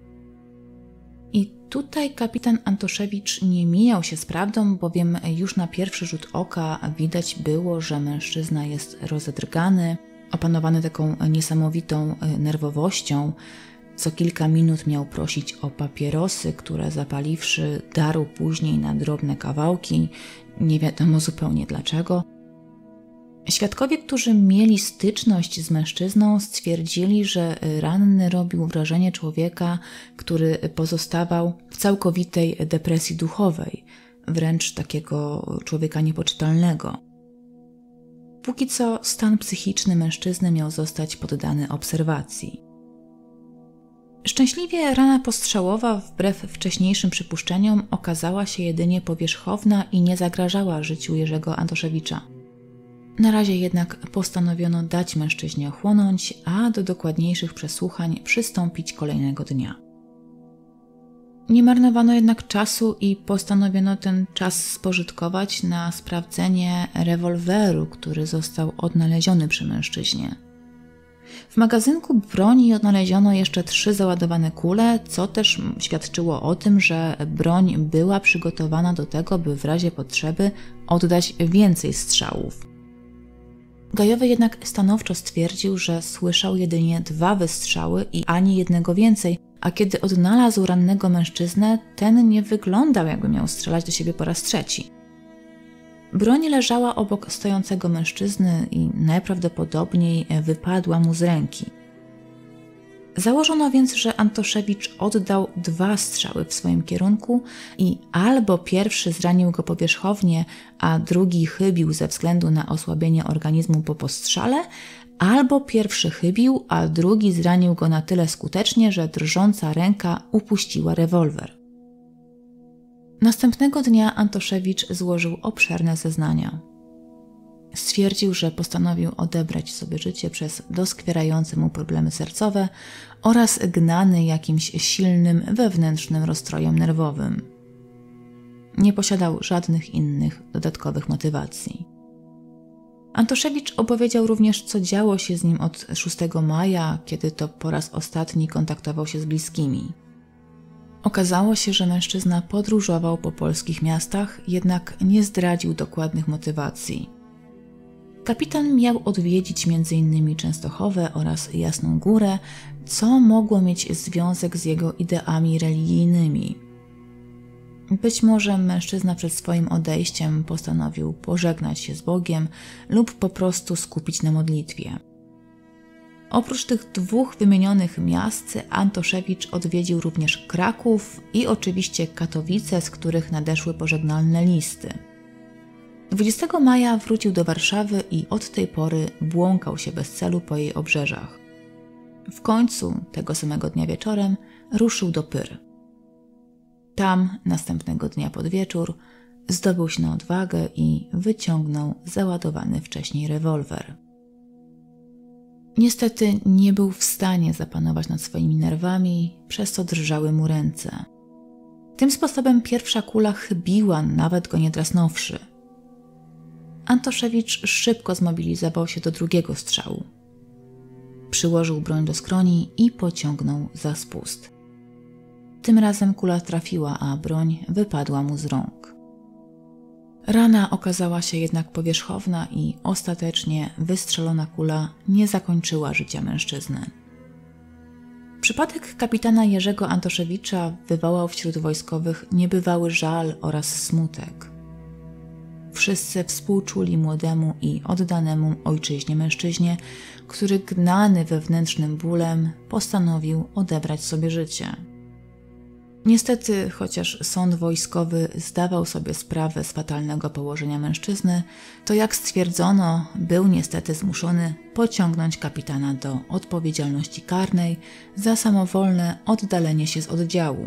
I tutaj kapitan Antoszewicz nie mijał się z prawdą, bowiem już na pierwszy rzut oka widać było, że mężczyzna jest rozedrgany, opanowany taką niesamowitą nerwowością. Co kilka minut miał prosić o papierosy, które zapaliwszy darł później na drobne kawałki, nie wiadomo zupełnie dlaczego. Świadkowie, którzy mieli styczność z mężczyzną, stwierdzili, że ranny robił wrażenie człowieka, który pozostawał w całkowitej depresji duchowej, wręcz takiego człowieka niepoczytalnego. Póki co stan psychiczny mężczyzny miał zostać poddany obserwacji. Szczęśliwie rana postrzałowa, wbrew wcześniejszym przypuszczeniom, okazała się jedynie powierzchowna i nie zagrażała życiu Jerzego Antoszewicza. Na razie jednak postanowiono dać mężczyźnie ochłonąć, a do dokładniejszych przesłuchań przystąpić kolejnego dnia. Nie marnowano jednak czasu i postanowiono ten czas spożytkować na sprawdzenie rewolweru, który został odnaleziony przy mężczyźnie. W magazynku broni odnaleziono jeszcze trzy załadowane kule, co też świadczyło o tym, że broń była przygotowana do tego, by w razie potrzeby oddać więcej strzałów. Gajowy jednak stanowczo stwierdził, że słyszał jedynie dwa wystrzały i ani jednego więcej, a kiedy odnalazł rannego mężczyznę, ten nie wyglądał, jakby miał strzelać do siebie po raz trzeci. Broń leżała obok stojącego mężczyzny i najprawdopodobniej wypadła mu z ręki. Założono więc, że Antoszewicz oddał dwa strzały w swoim kierunku i albo pierwszy zranił go powierzchownie, a drugi chybił ze względu na osłabienie organizmu po postrzale, albo pierwszy chybił, a drugi zranił go na tyle skutecznie, że drżąca ręka upuściła rewolwer. Następnego dnia Antoszewicz złożył obszerne zeznania. Stwierdził, że postanowił odebrać sobie życie przez doskwierające mu problemy sercowe oraz gnany jakimś silnym wewnętrznym rozstrojem nerwowym. Nie posiadał żadnych innych dodatkowych motywacji. Antoszewicz opowiedział również, co działo się z nim od szóstego maja, kiedy to po raz ostatni kontaktował się z bliskimi. Okazało się, że mężczyzna podróżował po polskich miastach, jednak nie zdradził dokładnych motywacji. Kapitan miał odwiedzić między innymi Częstochowę oraz Jasną Górę, co mogło mieć związek z jego ideami religijnymi. Być może mężczyzna przed swoim odejściem postanowił pożegnać się z Bogiem lub po prostu skupić na modlitwie. Oprócz tych dwóch wymienionych miast, Antoszewicz odwiedził również Kraków i oczywiście Katowice, z których nadeszły pożegnalne listy. dwudziestego maja wrócił do Warszawy i od tej pory błąkał się bez celu po jej obrzeżach. W końcu, tego samego dnia wieczorem, ruszył do Pyr. Tam, następnego dnia pod wieczór, zdobył się na odwagę i wyciągnął załadowany wcześniej rewolwer. Niestety nie był w stanie zapanować nad swoimi nerwami, przez co drżały mu ręce. Tym sposobem pierwsza kula chybiła, nawet go nie drasnąwszy. Antoszewicz szybko zmobilizował się do drugiego strzału. Przyłożył broń do skroni i pociągnął za spust. Tym razem kula trafiła, a broń wypadła mu z rąk. Rana okazała się jednak powierzchowna i ostatecznie wystrzelona kula nie zakończyła życia mężczyzny. Przypadek kapitana Jerzego Antoszewicza wywołał wśród wojskowych niebywały żal oraz smutek. Wszyscy współczuli młodemu i oddanemu ojczyźnie mężczyźnie, który gnany wewnętrznym bólem postanowił odebrać sobie życie. Niestety, chociaż sąd wojskowy zdawał sobie sprawę z fatalnego położenia mężczyzny, to jak stwierdzono, był niestety zmuszony pociągnąć kapitana do odpowiedzialności karnej za samowolne oddalenie się z oddziału.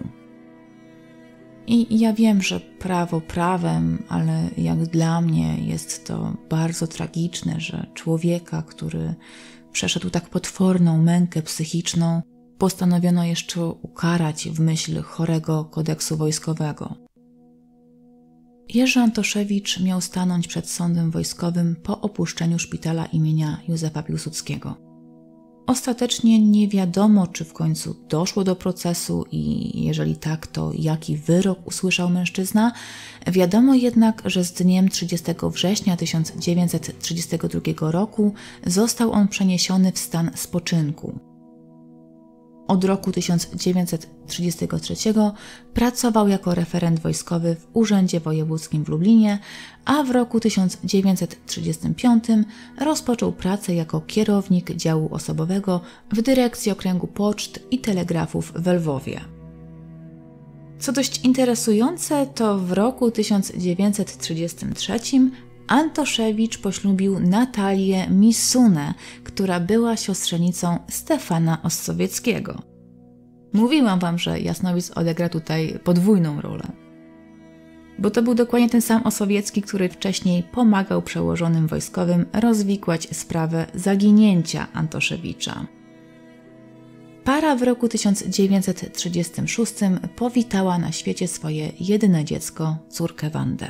I ja wiem, że prawo prawem, ale jak dla mnie jest to bardzo tragiczne, że człowieka, który przeszedł tak potworną mękę psychiczną, postanowiono jeszcze ukarać w myśl chorego kodeksu wojskowego. Jerzy Antoszewicz miał stanąć przed sądem wojskowym po opuszczeniu szpitala imienia Józefa Piłsudskiego. Ostatecznie nie wiadomo, czy w końcu doszło do procesu i jeżeli tak, to jaki wyrok usłyszał mężczyzna. Wiadomo jednak, że z dniem trzydziestego września tysiąc dziewięćset trzydziestego drugiego roku został on przeniesiony w stan spoczynku. Od roku tysiąc dziewięćset trzydziestego trzeciego pracował jako referent wojskowy w Urzędzie Wojewódzkim w Lublinie, a w roku tysiąc dziewięćset trzydziestym piątym rozpoczął pracę jako kierownik działu osobowego w Dyrekcji Okręgu Poczt i Telegrafów w Lwowie. Co dość interesujące, to w roku tysiąc dziewięćset trzydziestym trzecim Antoszewicz poślubił Natalię Misunę, która była siostrzenicą Stefana Ossowieckiego. Mówiłam wam, że Jasnowic odegra tutaj podwójną rolę. Bo to był dokładnie ten sam Ossowiecki, który wcześniej pomagał przełożonym wojskowym rozwikłać sprawę zaginięcia Antoszewicza. Para w roku tysiąc dziewięćset trzydziestym szóstym powitała na świecie swoje jedyne dziecko, córkę Wandę.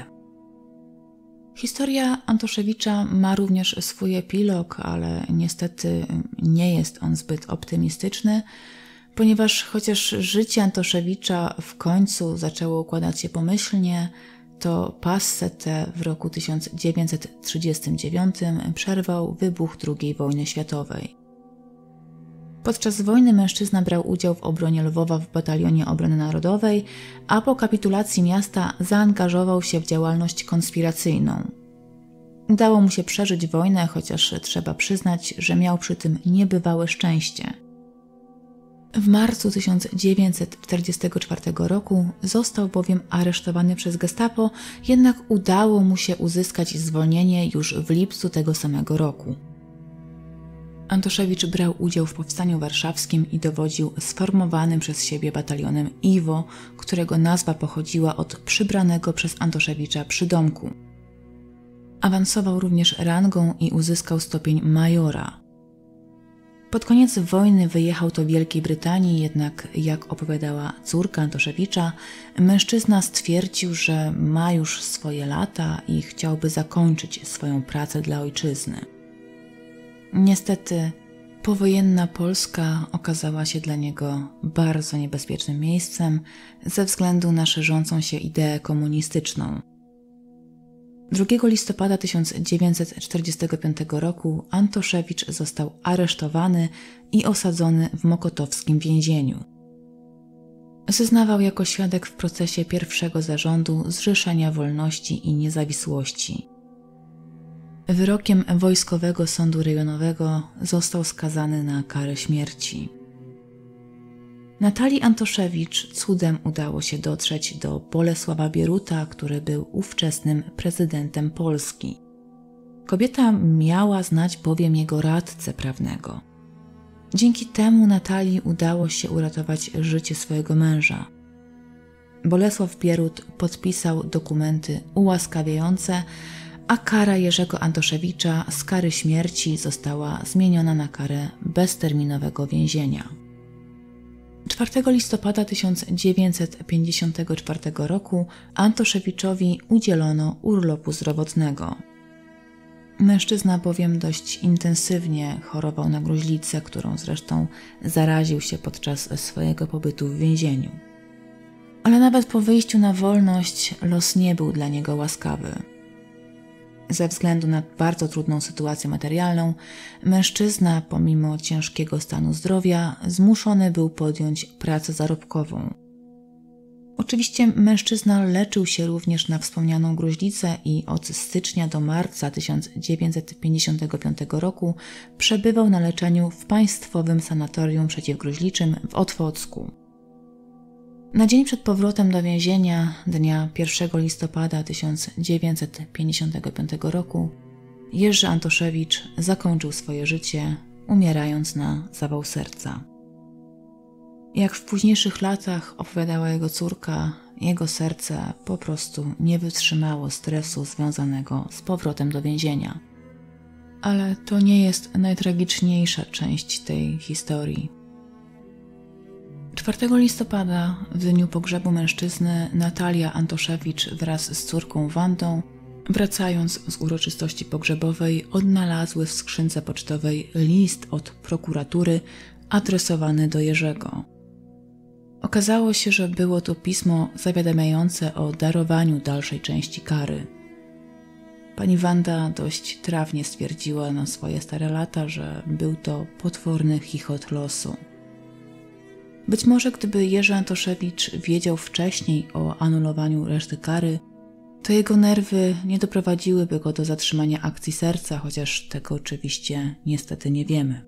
Historia Antoszewicza ma również swój epilog, ale niestety nie jest on zbyt optymistyczny, ponieważ chociaż życie Antoszewicza w końcu zaczęło układać się pomyślnie, to passę tę w roku tysiąc dziewięćset trzydziestym dziewiątym przerwał wybuch drugiej wojny światowej. Podczas wojny mężczyzna brał udział w obronie Lwowa w Batalionie Obrony Narodowej, a po kapitulacji miasta zaangażował się w działalność konspiracyjną. Udało mu się przeżyć wojnę, chociaż trzeba przyznać, że miał przy tym niebywałe szczęście. W marcu tysiąc dziewięćset czterdziestego czwartego roku został bowiem aresztowany przez Gestapo, jednak udało mu się uzyskać zwolnienie już w lipcu tego samego roku. Antoszewicz brał udział w powstaniu warszawskim i dowodził sformowanym przez siebie batalionem Iwo, którego nazwa pochodziła od przybranego przez Antoszewicza przydomku. Awansował również rangą i uzyskał stopień majora. Pod koniec wojny wyjechał do Wielkiej Brytanii, jednak jak opowiadała córka Antoszewicza, mężczyzna stwierdził, że ma już swoje lata i chciałby zakończyć swoją pracę dla ojczyzny. Niestety, powojenna Polska okazała się dla niego bardzo niebezpiecznym miejscem ze względu na szerzącą się ideę komunistyczną. drugiego listopada tysiąc dziewięćset czterdziestego piątego roku Antoszewicz został aresztowany i osadzony w mokotowskim więzieniu. Zeznawał jako świadek w procesie pierwszego zarządu Zrzeszenia Wolności i Niezawisłości. Wyrokiem Wojskowego Sądu Rejonowego został skazany na karę śmierci. Natalii Antoszewicz cudem udało się dotrzeć do Bolesława Bieruta, który był ówczesnym prezydentem Polski. Kobieta miała znać bowiem jego radcę prawnego. Dzięki temu Natalii udało się uratować życie swojego męża. Bolesław Bierut podpisał dokumenty ułaskawiające, a kara Jerzego Antoszewicza z kary śmierci została zmieniona na karę bezterminowego więzienia. czwartego listopada tysiąc dziewięćset pięćdziesiątego czwartego roku Antoszewiczowi udzielono urlopu zdrowotnego. Mężczyzna bowiem dość intensywnie chorował na gruźlicę, którą zresztą zaraził się podczas swojego pobytu w więzieniu. Ale nawet po wyjściu na wolność los nie był dla niego łaskawy. Ze względu na bardzo trudną sytuację materialną, mężczyzna, pomimo ciężkiego stanu zdrowia, zmuszony był podjąć pracę zarobkową. Oczywiście mężczyzna leczył się również na wspomnianą gruźlicę i od stycznia do marca tysiąc dziewięćset pięćdziesiątego piątego roku przebywał na leczeniu w Państwowym Sanatorium Przeciwgruźliczym w Otwocku. Na dzień przed powrotem do więzienia, dnia pierwszego listopada tysiąc dziewięćset pięćdziesiątego piątego roku, Jerzy Antoszewicz zakończył swoje życie, umierając na zawał serca. Jak w późniejszych latach opowiadała jego córka, jego serce po prostu nie wytrzymało stresu związanego z powrotem do więzienia. Ale to nie jest najtragiczniejsza część tej historii. czwartego listopada, w dniu pogrzebu mężczyzny, Natalia Antoszewicz wraz z córką Wandą, wracając z uroczystości pogrzebowej, odnalazły w skrzynce pocztowej list od prokuratury adresowany do Jerzego. Okazało się, że było to pismo zawiadamiające o darowaniu dalszej części kary. Pani Wanda dość trawnie stwierdziła na swoje stare lata, że był to potworny chichot losu. Być może gdyby Jerzy Antoszewicz wiedział wcześniej o anulowaniu reszty kary, to jego nerwy nie doprowadziłyby go do zatrzymania akcji serca, chociaż tego oczywiście niestety nie wiemy.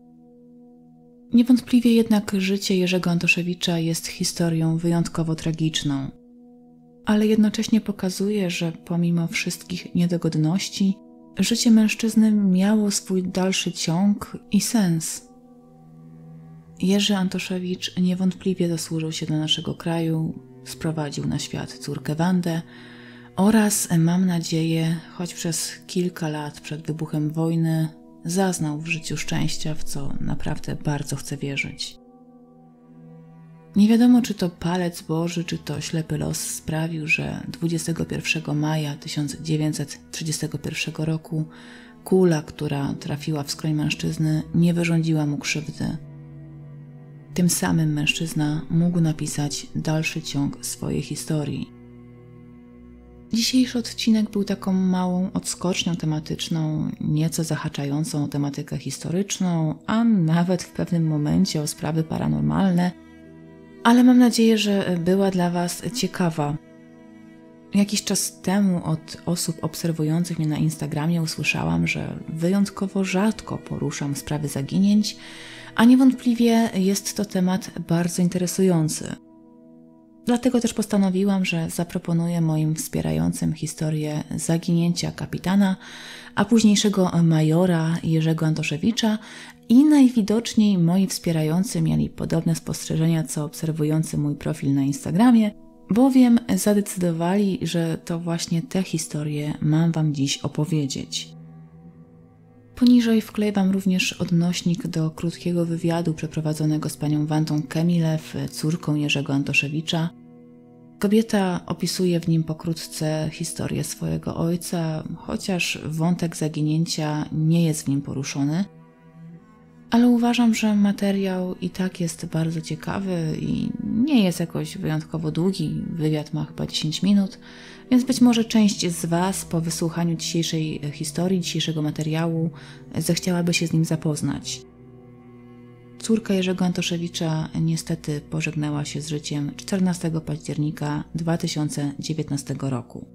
Niewątpliwie jednak życie Jerzego Antoszewicza jest historią wyjątkowo tragiczną, ale jednocześnie pokazuje, że pomimo wszystkich niedogodności, życie mężczyzny miało swój dalszy ciąg i sens. Jerzy Antoszewicz niewątpliwie zasłużył się do naszego kraju, sprowadził na świat córkę Wandę oraz, mam nadzieję, choć przez kilka lat przed wybuchem wojny, zaznał w życiu szczęścia, w co naprawdę bardzo chcę wierzyć. Nie wiadomo, czy to palec Boży, czy to ślepy los sprawił, że dwudziestego pierwszego maja tysiąc dziewięćset trzydziestego pierwszego roku kula, która trafiła w skroń mężczyzny, nie wyrządziła mu krzywdy. Tym samym mężczyzna mógł napisać dalszy ciąg swojej historii. Dzisiejszy odcinek był taką małą odskocznią tematyczną, nieco zahaczającą o tematykę historyczną, a nawet w pewnym momencie o sprawy paranormalne, ale mam nadzieję, że była dla Was ciekawa. Jakiś czas temu od osób obserwujących mnie na Instagramie usłyszałam, że wyjątkowo rzadko poruszam sprawy zaginięć, a niewątpliwie jest to temat bardzo interesujący. Dlatego też postanowiłam, że zaproponuję moim wspierającym historię zaginięcia kapitana, a późniejszego majora Jerzego Antoszewicza i najwidoczniej moi wspierający mieli podobne spostrzeżenia co obserwujący mój profil na Instagramie, bowiem zadecydowali, że to właśnie te historie mam Wam dziś opowiedzieć. Poniżej wkleję Wam również odnośnik do krótkiego wywiadu przeprowadzonego z panią Wantą Kemilew, córką Jerzego Antoszewicza. Kobieta opisuje w nim pokrótce historię swojego ojca, chociaż wątek zaginięcia nie jest w nim poruszony. Ale uważam, że materiał i tak jest bardzo ciekawy i nie jest jakoś wyjątkowo długi. Wywiad ma chyba dziesięć minut, więc być może część z Was po wysłuchaniu dzisiejszej historii, dzisiejszego materiału zechciałaby się z nim zapoznać. Córka Jerzego Antoszewicza niestety pożegnała się z życiem czternastego października dwa tysiące dziewiętnastego roku.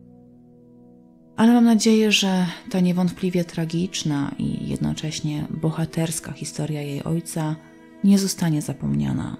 Ale mam nadzieję, że ta niewątpliwie tragiczna i jednocześnie bohaterska historia jej ojca nie zostanie zapomniana.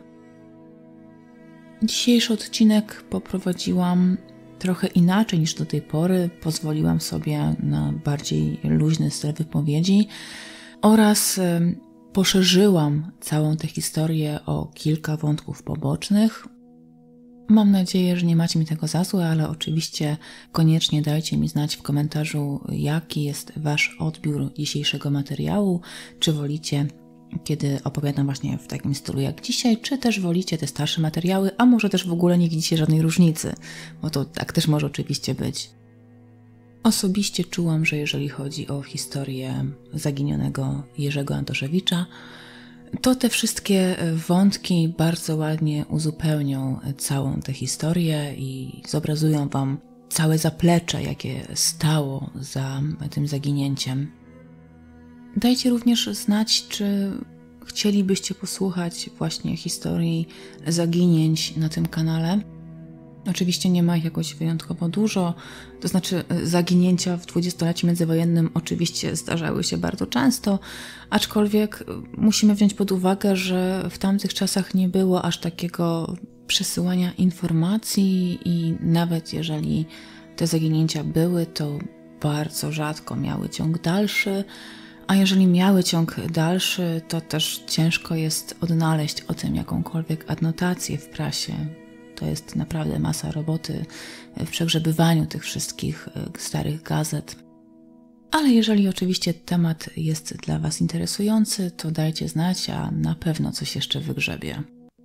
Dzisiejszy odcinek poprowadziłam trochę inaczej niż do tej pory. Pozwoliłam sobie na bardziej luźny styl wypowiedzi oraz poszerzyłam całą tę historię o kilka wątków pobocznych. Mam nadzieję, że nie macie mi tego za złe, ale oczywiście koniecznie dajcie mi znać w komentarzu, jaki jest Wasz odbiór dzisiejszego materiału. Czy wolicie, kiedy opowiadam właśnie w takim stylu jak dzisiaj, czy też wolicie te starsze materiały, a może też w ogóle nie widzicie żadnej różnicy, bo to tak też może oczywiście być. Osobiście czułam, że jeżeli chodzi o historię zaginionego Jerzego Antoszewicza, to te wszystkie wątki bardzo ładnie uzupełnią całą tę historię i zobrazują Wam całe zaplecze, jakie stało za tym zaginięciem. Dajcie również znać, czy chcielibyście posłuchać właśnie historii zaginięć na tym kanale. Oczywiście nie ma ich jakoś wyjątkowo dużo, to znaczy zaginięcia w dwudziestoleciu międzywojennym oczywiście zdarzały się bardzo często, aczkolwiek musimy wziąć pod uwagę, że w tamtych czasach nie było aż takiego przesyłania informacji i nawet jeżeli te zaginięcia były, to bardzo rzadko miały ciąg dalszy, a jeżeli miały ciąg dalszy, to też ciężko jest odnaleźć o tym jakąkolwiek adnotację w prasie. To jest naprawdę masa roboty w przegrzebywaniu tych wszystkich starych gazet. Ale jeżeli oczywiście temat jest dla Was interesujący, to dajcie znać, a na pewno coś jeszcze wygrzebię.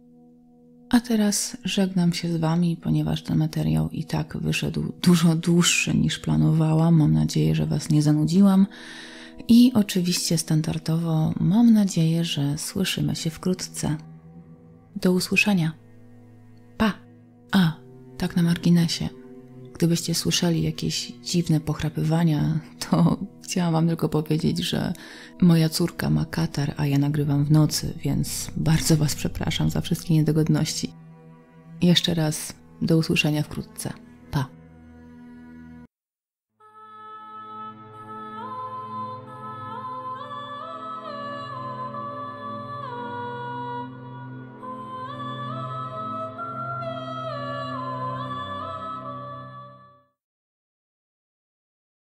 A teraz żegnam się z Wami, ponieważ ten materiał i tak wyszedł dużo dłuższy niż planowałam. Mam nadzieję, że Was nie zanudziłam. I oczywiście standardowo mam nadzieję, że słyszymy się wkrótce. Do usłyszenia. Pa! A, tak na marginesie. Gdybyście słyszeli jakieś dziwne pochrapywania, to chciałam Wam tylko powiedzieć, że moja córka ma katar, a ja nagrywam w nocy, więc bardzo Was przepraszam za wszystkie niedogodności. Jeszcze raz do usłyszenia wkrótce.